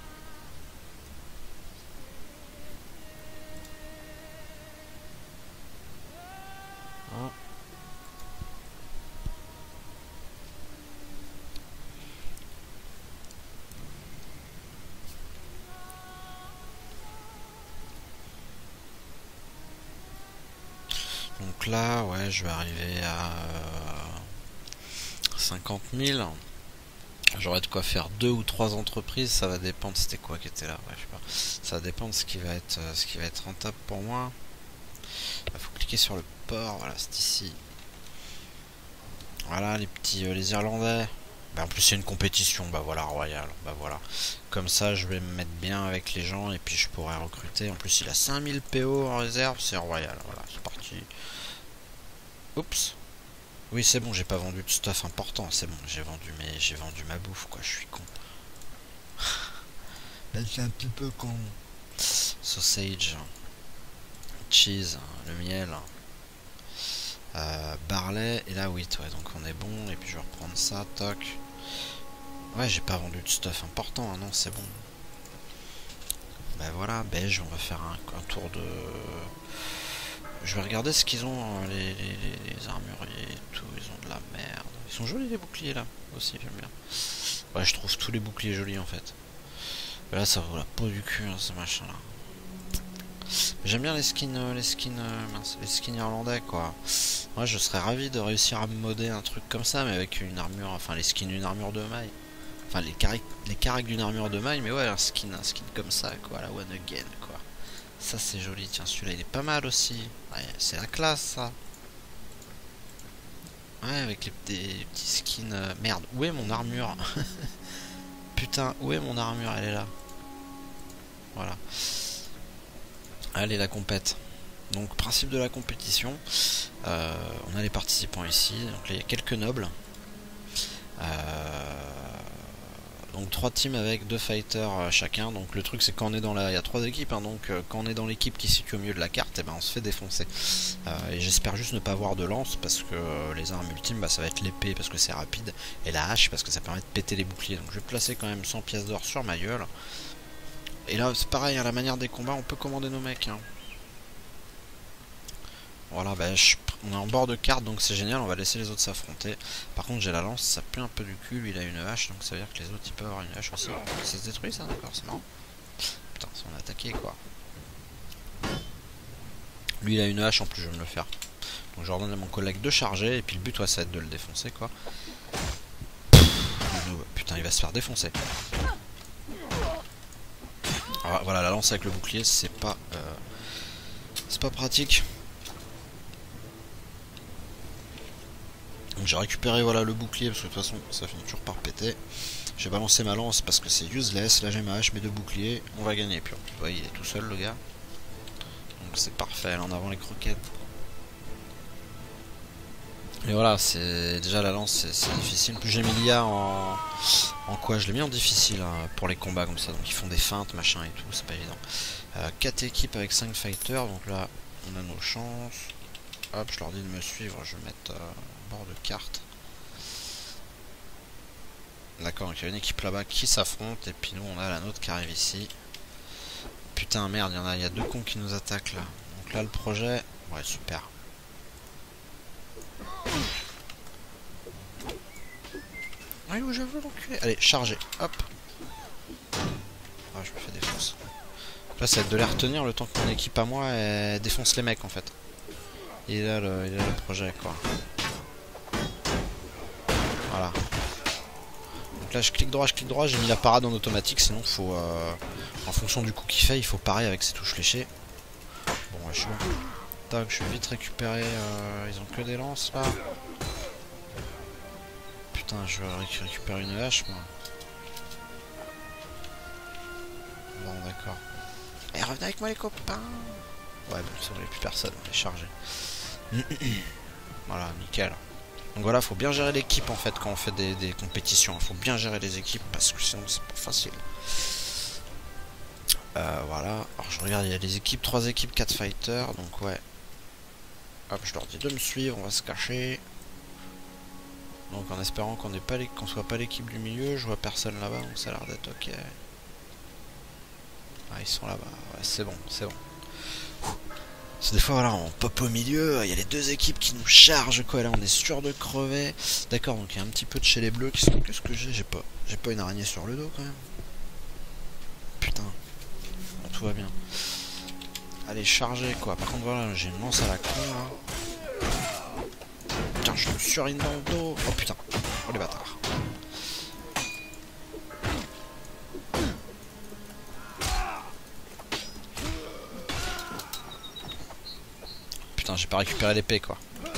Ah. donc là, ouais, je vais arriver à euh, cinquante mille. J'aurais de quoi faire deux ou trois entreprises, ça va dépendre. C'était quoi qui était là, ouais, je sais pas. Ça va dépendre de ce qui va être, euh, ce qui va être rentable pour moi. Il faut cliquer sur le port, voilà, c'est ici. Voilà les petits, euh, les Irlandais. Bah, en plus c'est une compétition, bah voilà, Royal, bah voilà. Comme ça je vais me mettre bien avec les gens et puis je pourrais recruter. En plus il a cinq mille P O en réserve, c'est Royal, voilà, c'est parti. Oups. Oui c'est bon, j'ai pas vendu de stuff important, c'est bon, j'ai vendu mais j'ai vendu ma bouffe quoi, je suis con. Là c'est un petit peu con. Sausage, cheese, le miel, euh, barley et la wheat, ouais donc on est bon. Et puis je vais reprendre ça, toc. Ouais j'ai pas vendu de stuff important, hein, non c'est bon. Ben voilà, beige, on va faire un, un tour de... Je vais regarder ce qu'ils ont, les, les, les armuriers et tout, ils ont de la merde. Ils sont jolis les boucliers là, aussi j'aime bien. Ouais je trouve tous les boucliers jolis en fait. Mais là ça vaut la peau du cul hein, ce machin là. J'aime bien les skins, les skins, mince, les skins irlandais quoi. Moi je serais ravi de réussir à me modder un truc comme ça, mais avec une armure, enfin les skins d'une armure de maille. Enfin les caracs, les caracs d'une armure de maille, mais ouais un skin, un skin comme ça quoi, la one again quoi. Ça c'est joli, tiens celui-là il est pas mal aussi. Ouais, c'est la classe ça. Ouais avec les, les petits skins. Euh... Merde, où est mon armure? Putain, où est mon armure? Elle est là. Voilà. Allez la compète. Donc principe de la compétition. Euh, on a les participants ici. Donc là il y a quelques nobles. Euh... Donc trois teams avec deux fighters euh, chacun. Donc le truc c'est quand on est dans la... Il y a trois équipes, hein, donc euh, quand on est dans l'équipe qui se situe au milieu de la carte, et ben on se fait défoncer. Euh, et j'espère juste ne pas avoir de lance parce que euh, les armes ultimes bah, ça va être l'épée parce que c'est rapide. Et la hache parce que ça permet de péter les boucliers. Donc je vais placer quand même cent pièces d'or sur ma gueule. Et là c'est pareil, à hein, la manière des combats on peut commander nos mecs. Hein. Voilà, bah, je, on est en bord de carte donc c'est génial, on va laisser les autres s'affronter. Par contre j'ai la lance, ça pue un peu du cul, lui il a une hache, donc ça veut dire que les autres ils peuvent avoir une hache aussi. Ça se détruit ça, d'accord, c'est marrant. Putain, si on a attaqué quoi. Lui il a une hache en plus, je vais me le faire. Donc je redonne à mon collègue de charger, et puis le but ouais, ça va être de le défoncer quoi. Putain, il va se faire défoncer. Alors, voilà, la lance avec le bouclier, c'est pas... Euh, c'est pas pratique. Donc j'ai récupéré voilà le bouclier parce que de toute façon ça finit toujours par péter. J'ai balancé ma lance parce que c'est useless. Là j'ai ma hache, mes deux boucliers, on va gagner. Puis vous voyez il est tout seul le gars. Donc c'est parfait, là en avant les croquettes. Et voilà, c'est déjà la lance c'est difficile. Plus j'ai mis l'I A en... en quoi? Je l'ai mis en difficile hein, pour les combats comme ça. Donc ils font des feintes, machin et tout, c'est pas évident. Euh, quatre équipes avec cinq fighters, donc là on a nos chances. Hop, je leur dis de me suivre, je vais mettre euh, bord de carte. D'accord, donc il y a une équipe là-bas qui s'affronte et puis nous on a la nôtre qui arrive ici. Putain merde, il y en a, il y a deux cons qui nous attaquent là. Donc là le projet, ouais super. Allez où je veux l'enculer. Allez, chargez, hop. Ah je me fais défoncer. Là ça va être de les retenir le temps que mon équipe à moi elle défonce les mecs en fait. Il est là le, il est là le projet quoi. Voilà. Donc là je clique droit, je clique droit, j'ai mis la parade en automatique, sinon faut euh, en fonction du coup qu'il fait, il faut parer avec ses touches fléchées. Bon ouais je suis bon. Tac, je vais vite récupérer, euh, ils ont que des lances là. Putain je vais récupérer une hache moi. Bon d'accord. Et revenez avec moi les copains. Ouais bon ça voulait plus personne, on est chargé. Voilà, nickel. Donc voilà, faut bien gérer l'équipe en fait quand on fait des, des compétitions. Il faut bien gérer les équipes parce que sinon c'est pas facile. Euh, voilà. Alors je regarde, il y a les équipes, trois équipes, quatre fighters. Donc ouais. Hop, je leur dis de me suivre, on va se cacher. Donc en espérant qu'on n'ait pas les, qu'on soit pas l'équipe du milieu, je vois personne là-bas, donc ça a l'air d'être ok. Ah ils sont là-bas, ouais c'est bon, c'est bon. Des fois voilà on pop au milieu, il y a les deux équipes qui nous chargent quoi, là on est sûr de crever. D'accord, donc il y a un petit peu de chez les bleus qui sont... Qu'est-ce que j'ai? J'ai pas j'ai pas une araignée sur le dos quand même. Putain. Bon, tout va bien. Allez charger quoi, par contre voilà j'ai une lance à la con là. putain, je me surine dans le dos. Oh putain, oh les bâtards. Putain, j'ai pas récupéré l'épée quoi.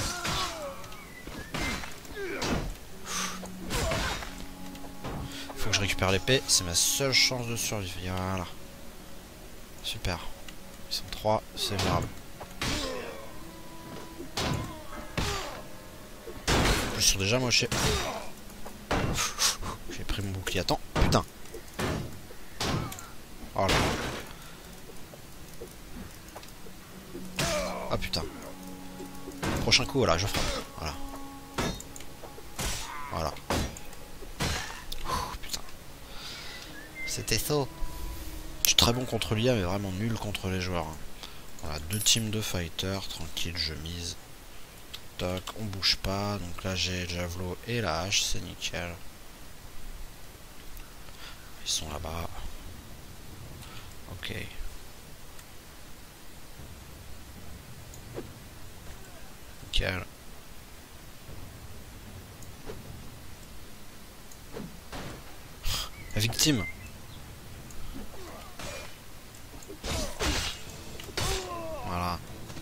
Faut que je récupère l'épée, c'est ma seule chance de survie. Voilà. Super. Ils sont trois, c'est gérable. Ils sont déjà mochés. J'ai pris mon bouclier. Attends, putain. Oh là. Ah putain. Prochain coup, voilà, je frappe. Voilà. Voilà. Ouh, putain. C'était ça. Je suis très bon contre l'I A, mais vraiment nul contre les joueurs. Voilà, deux teams de fighters, tranquille, je mise. Toc, on bouge pas. Donc là, j'ai le javelot et la hache, c'est nickel. Ils sont là-bas. Ok. Nickel. La victime. Voilà.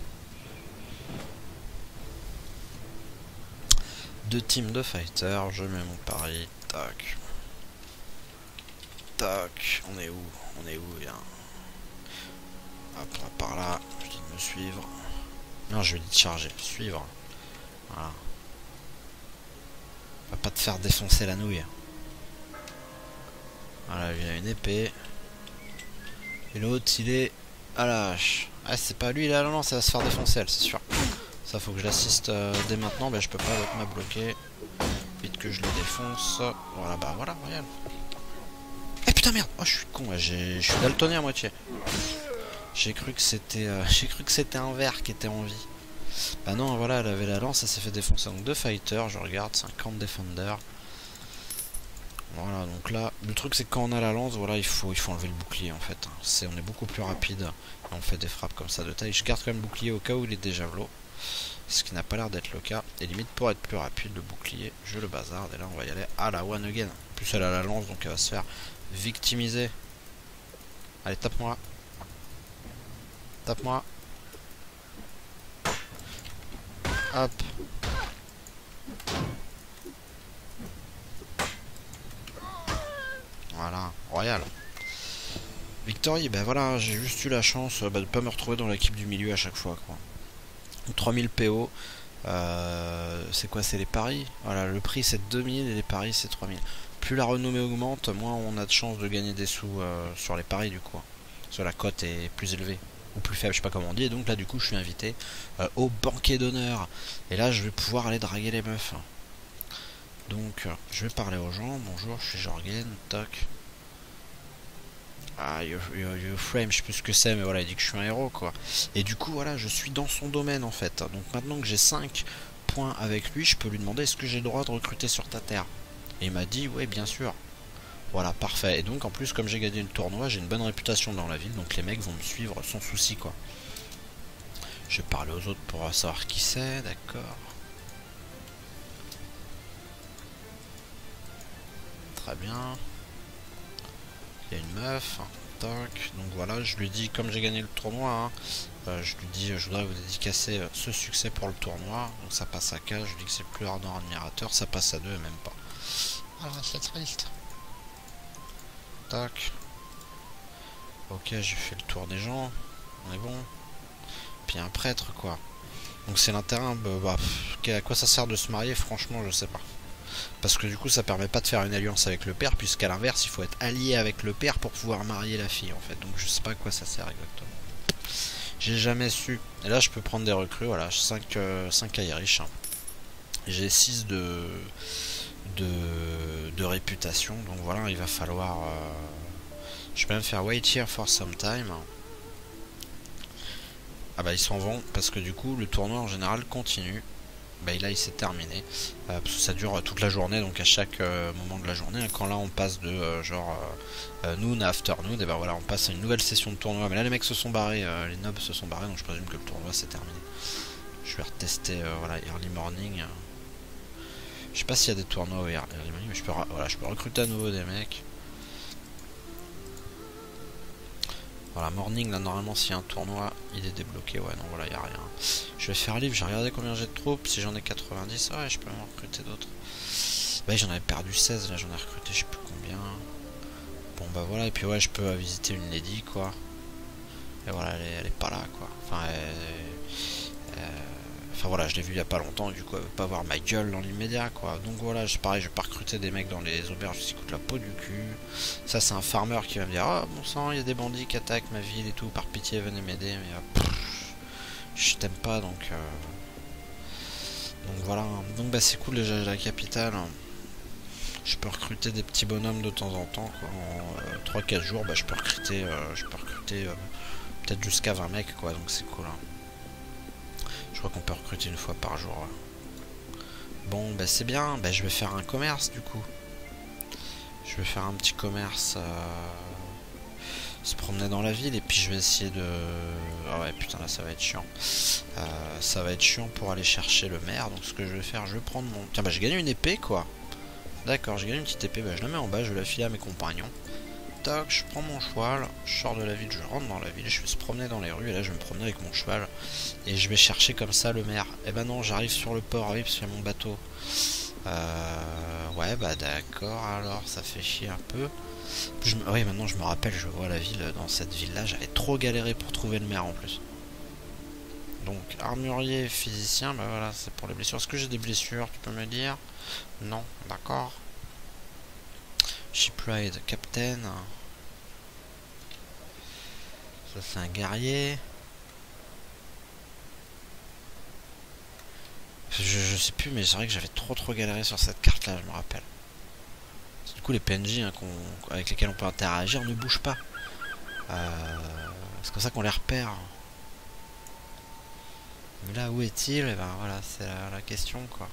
Deux teams de fighters, je mets mon pari. Tac. Tac. On est où? On est où, bien? Hop, là, par là. Je dis de me suivre. Non, je lui dis de charger. Suivre. Voilà. Va pas te faire défoncer la nouille. Voilà, il a une épée. Et l'autre, il est à la hache. Ah, c'est pas lui, là, non, non, ça va se faire défoncer, elle, c'est sûr. Ça, faut que je l'assiste euh, dès maintenant. Mais je peux pas, l'autre m'a bloqué. Vite que je le défonce. Voilà, bah voilà, regarde. Eh putain, merde! Oh, je suis con, je suis daltonien à moitié. J'ai cru que c'était euh, j'ai cru que c'était un verre qui était en vie. Bah non, voilà, elle avait la lance, ça s'est fait défoncer. Donc deux fighters, je regarde, cinquante défenders. Voilà, donc là, le truc c'est que quand on a la lance, voilà, il faut, il faut enlever le bouclier en fait. C'est, on est beaucoup plus rapide et on fait des frappes comme ça de taille. Je garde quand même le bouclier au cas où il est déjà javelots. Ce qui n'a pas l'air d'être le cas. Et limite pour être plus rapide, le bouclier, je le bazarde. Et là on va y aller à la one again. En plus elle a la lance, donc elle va se faire victimiser. Allez, tape-moi. Tape-moi. Hop. Voilà, royal. Victory, ben voilà, j'ai juste eu la chance bah, de pas me retrouver dans l'équipe du milieu à chaque fois, quoi. trois mille P O, euh, c'est quoi? C'est les paris. Voilà, le prix c'est deux mille et les paris c'est trois mille. Plus la renommée augmente, moins on a de chances de gagner des sous euh, sur les paris du coup. Parce que la cote est plus élevée. Ou plus faible, je sais pas comment on dit. Et donc là du coup je suis invité euh, au banquet d'honneur. Et là je vais pouvoir aller draguer les meufs. Donc je vais parler aux gens. Bonjour, je suis Jorgen, toc. Ah, you, you, you frame, je sais plus ce que c'est, mais voilà, il dit que je suis un héros, quoi. Et du coup, voilà, je suis dans son domaine, en fait. Donc maintenant que j'ai cinq points avec lui, je peux lui demander est-ce que j'ai le droit de recruter sur ta terre. Et il m'a dit, ouais, bien sûr. Voilà, parfait. Et donc, en plus, comme j'ai gagné le tournoi, j'ai une bonne réputation dans la ville, donc les mecs vont me suivre sans souci, quoi. Je vais parler aux autres pour savoir qui c'est, d'accord. Très bien. Il y a une meuf, toc, donc voilà, je lui dis, comme j'ai gagné le tournoi, hein, euh, je lui dis, je voudrais vous dédicacer euh, ce succès pour le tournoi, donc ça passe à quatre, je lui dis que c'est le plus ardent admirateur, ça passe à deux et même pas. Ah, c'est triste. Tac. Ok, j'ai fait le tour des gens, on est bon. Puis un prêtre, quoi. Donc c'est l'intérêt, bah, bah, à quoi ça sert de se marier, franchement, je sais pas. Parce que du coup ça permet pas de faire une alliance avec le père, puisqu'à l'inverse il faut être allié avec le père pour pouvoir marier la fille en fait. Donc je sais pas à quoi ça sert exactement. J'ai jamais su. Et là je peux prendre des recrues, voilà, cinq, euh, cinq Irish. Hein. J'ai six de, de de réputation, donc voilà, il va falloir... Euh, je peux même faire wait here for some time. Ah bah ils s'en vont, parce que du coup le tournoi en général continue. Bah là il s'est terminé euh, parce que ça dure toute la journée, donc à chaque euh, moment de la journée, quand là on passe de euh, genre euh, noon à afternoon, et ben voilà on passe à une nouvelle session de tournoi. Mais là les mecs se sont barrés, euh, les nobs se sont barrés, donc je présume que le tournoi s'est terminé. Je vais retester euh, voilà early morning. Je sais pas s'il y a des tournois, oui, mais je peux, voilà, je peux recruter à nouveau des mecs. Voilà, morning, là normalement s'il y a un tournoi, il est débloqué. Ouais, non, voilà, il n'y a rien. Je vais faire livre, j'ai regardé combien j'ai de troupes. Si j'en ai quatre-vingt-dix, ouais, je peux en recruter d'autres. Ouais, j'en avais perdu seize, là j'en ai recruté je sais plus combien. Bon bah voilà, et puis ouais, je peux visiter une lady quoi. Et voilà, elle est, elle est pas là quoi. Enfin, elle, euh, enfin voilà, je l'ai vu il y a pas longtemps, du coup elle veut pas voir ma gueule dans l'immédiat quoi. Donc voilà, c'est pareil, je vais pas recruter des mecs dans les auberges qui coûtent la peau du cul. Ça c'est un farmer qui va me dire, ah bon sang, il y a des bandits qui attaquent ma ville et tout, par pitié venez m'aider, mais euh, pff, je t'aime pas donc... Euh... Donc voilà, donc bah c'est cool déjà la capitale. Je peux recruter des petits bonhommes de temps en temps quoi. En euh, trois quatre jours, bah je peux recruter, euh, je peux recruter euh, peut-être jusqu'à vingt mecs quoi, donc c'est cool. Hein. Je crois qu'on peut recruter une fois par jour. Ouais. Bon bah c'est bien, bah je vais faire un commerce du coup. Je vais faire un petit commerce, euh, se promener dans la ville et puis je vais essayer de... Ah ouais putain là ça va être chiant. Euh, ça va être chiant pour aller chercher le maire, donc ce que je vais faire, je vais prendre mon... Tiens bah j'ai gagné une épée quoi. D'accord, j'ai gagné une petite épée, bah, je la mets en bas, je vais la filer à mes compagnons. Tac, je prends mon cheval, je sors de la ville, je rentre dans la ville, je vais se promener dans les rues, et là je vais me promener avec mon cheval. Et je vais chercher comme ça le maire. Et ben non, j'arrive sur le port, oui, parce qu'il y a mon bateau. Euh... Ouais, bah d'accord, alors, ça fait chier un peu. Je me... Oui, maintenant je me rappelle, je vois la ville, dans cette ville-là, j'avais trop galéré pour trouver le maire en plus. Donc, armurier, physicien, bah voilà, c'est pour les blessures. Est-ce que j'ai des blessures, tu peux me dire? Non, d'accord. Shipwright, captain. Ça c'est un guerrier. Je, je sais plus, mais c'est vrai que j'avais trop trop galéré sur cette carte là, je me rappelle. Du coup les P N J hein, qu'on, avec lesquels on peut interagir ne bougent pas. Euh, c'est comme ça qu'on les repère. Mais là où est-il? Et ben voilà, c'est la, la question quoi.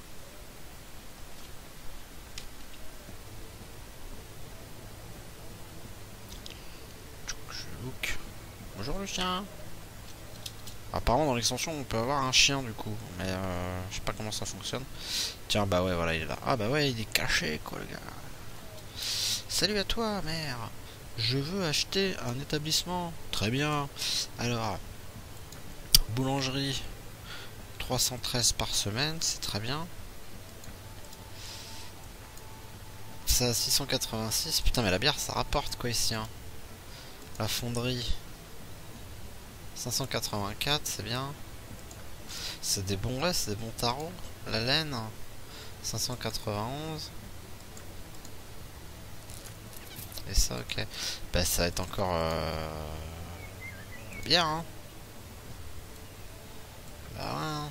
Look. Bonjour le chien. Apparemment dans l'extension on peut avoir un chien du coup. Mais euh, je sais pas comment ça fonctionne. Tiens bah ouais voilà il est là. Ah bah ouais il est caché quoi le gars. Salut à toi mère. Je veux acheter un établissement. Très bien. Alors boulangerie trois cent treize par semaine, c'est très bien. Ça à six cent quatre-vingt-six. Putain mais la bière ça rapporte quoi ici hein. La fonderie cinq cent quatre-vingt-quatre, c'est bien. C'est des bons ouais, c'est des bons tarots. La laine cinq cent quatre-vingt-onze. Et ça ok. Bah ça va être encore euh... bien hein. Bah ouais hein.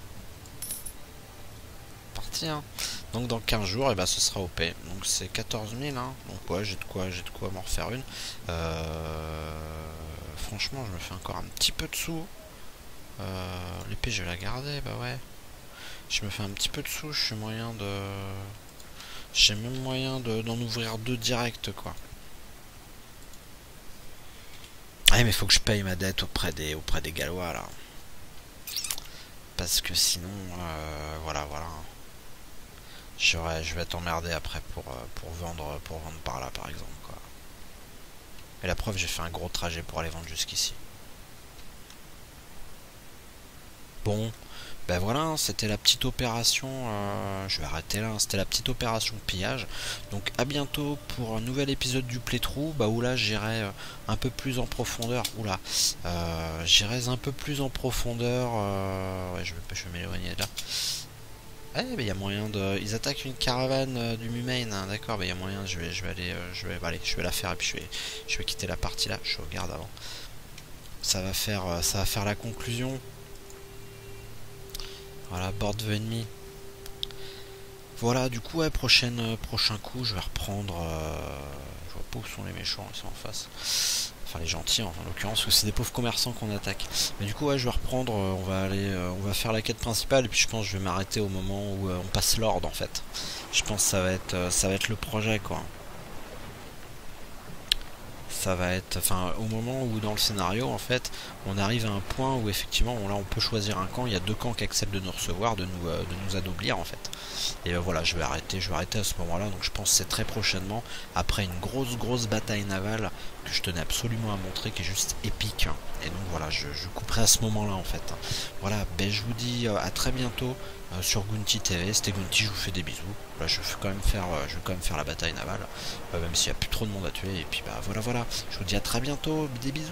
Parti hein. Donc dans quinze jours et bah ce sera O P. Donc c'est quatorze mille hein. Donc ouais j'ai de quoi j'ai de quoi m'en refaire une. Euh... Franchement je me fais encore un petit peu de sous. Euh... L'épée je vais la garder, bah ouais. Je me fais un petit peu de sous, je suis moyen de... J'ai même moyen d'en ouvrir deux directs quoi. Ah mais faut que je paye ma dette auprès des auprès des Gallois là. Parce que sinon euh, voilà voilà. Je vais être emmerdé après pour, pour vendre pour vendre par là par exemple quoi. Et la preuve j'ai fait un gros trajet pour aller vendre jusqu'ici. Bon. Ben voilà, c'était la petite opération, euh, je vais arrêter là, c'était la petite opération pillage. Donc à bientôt pour un nouvel épisode du playthrough, bah où là j'irai euh, un peu plus en profondeur. Oula, euh, j'irai un peu plus en profondeur. Euh, ouais, je vais, je vais m'éloigner de là. Eh, ben il y a moyen de. Ils attaquent une caravane euh, du Mumain, hein, d'accord, ben il y a moyen. Je vais, je vais aller, euh, je vais, bah, allez, je vais la faire et puis je vais, je vais quitter la partie là. Je regarde avant. Ça va faire, euh, ça va faire la conclusion. Voilà, board the enemy. Voilà, du coup, ouais, prochaine, euh, prochain coup, je vais reprendre. Euh, je vois pas où sont les méchants, ils sont en face. Enfin, les gentils, en, en l'occurrence, parce que c'est des pauvres commerçants qu'on attaque. Mais du coup, ouais, je vais reprendre. Euh, on va aller, euh, on va faire la quête principale, et puis je pense que je vais m'arrêter au moment où euh, on passe l'ordre, en fait. Je pense que ça va être, euh, ça va être le projet, quoi. ça va être, enfin au moment où dans le scénario en fait on arrive à un point où effectivement on, là on peut choisir un camp, il y a deux camps qui acceptent de nous recevoir, de nous, euh, de nous anoblir en fait. Et euh, voilà, je vais arrêter, je vais arrêter à ce moment là, donc je pense que c'est très prochainement, après une grosse grosse bataille navale que je tenais absolument à montrer, qui est juste épique. Et donc voilà, je, je couperai à ce moment là en fait. Voilà, ben je vous dis euh, à très bientôt euh, sur Gunty T V, c'était Gunty, je vous fais des bisous. Là je vais quand même faire, euh, je vais quand même faire la bataille navale, euh, même s'il n'y a plus trop de monde à tuer, et puis bah voilà voilà, je vous dis à très bientôt, des bisous.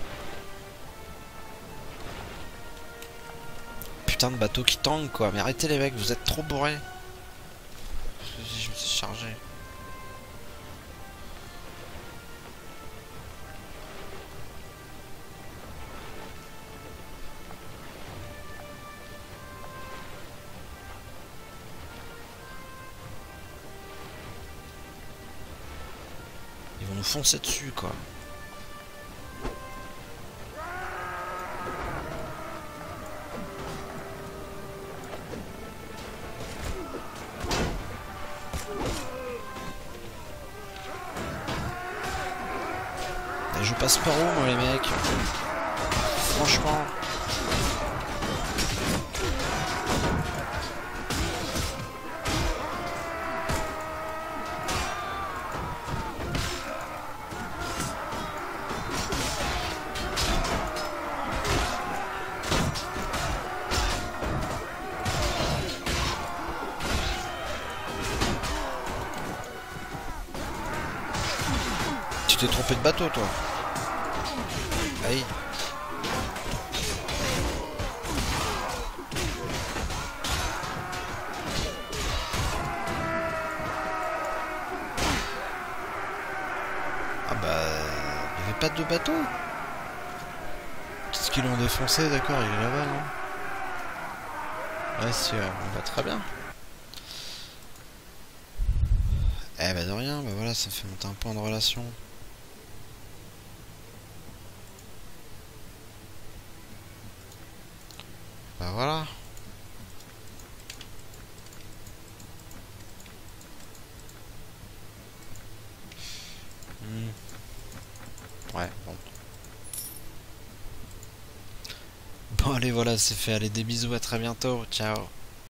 Putain de bateau qui tangue quoi, mais arrêtez les mecs, vous êtes trop bourrés. Je me suis chargé. Ils vont nous foncer dessus quoi. Je passe par où moi les mecs? Franchement. Tu t'es trompé de bateau toi. Aïe. Ah bah... il n'y avait pas de bateau. Qu'est-ce qu'ils l'ont défoncé, d'accord, il est là-bas, non? Ouais, si, euh, on va très bien. Eh bah de rien, bah voilà, ça fait monter un point de relation. Bah voilà. Hmm. Ouais, bon. Bon allez voilà, c'est fait, allez des bisous, à très bientôt, ciao.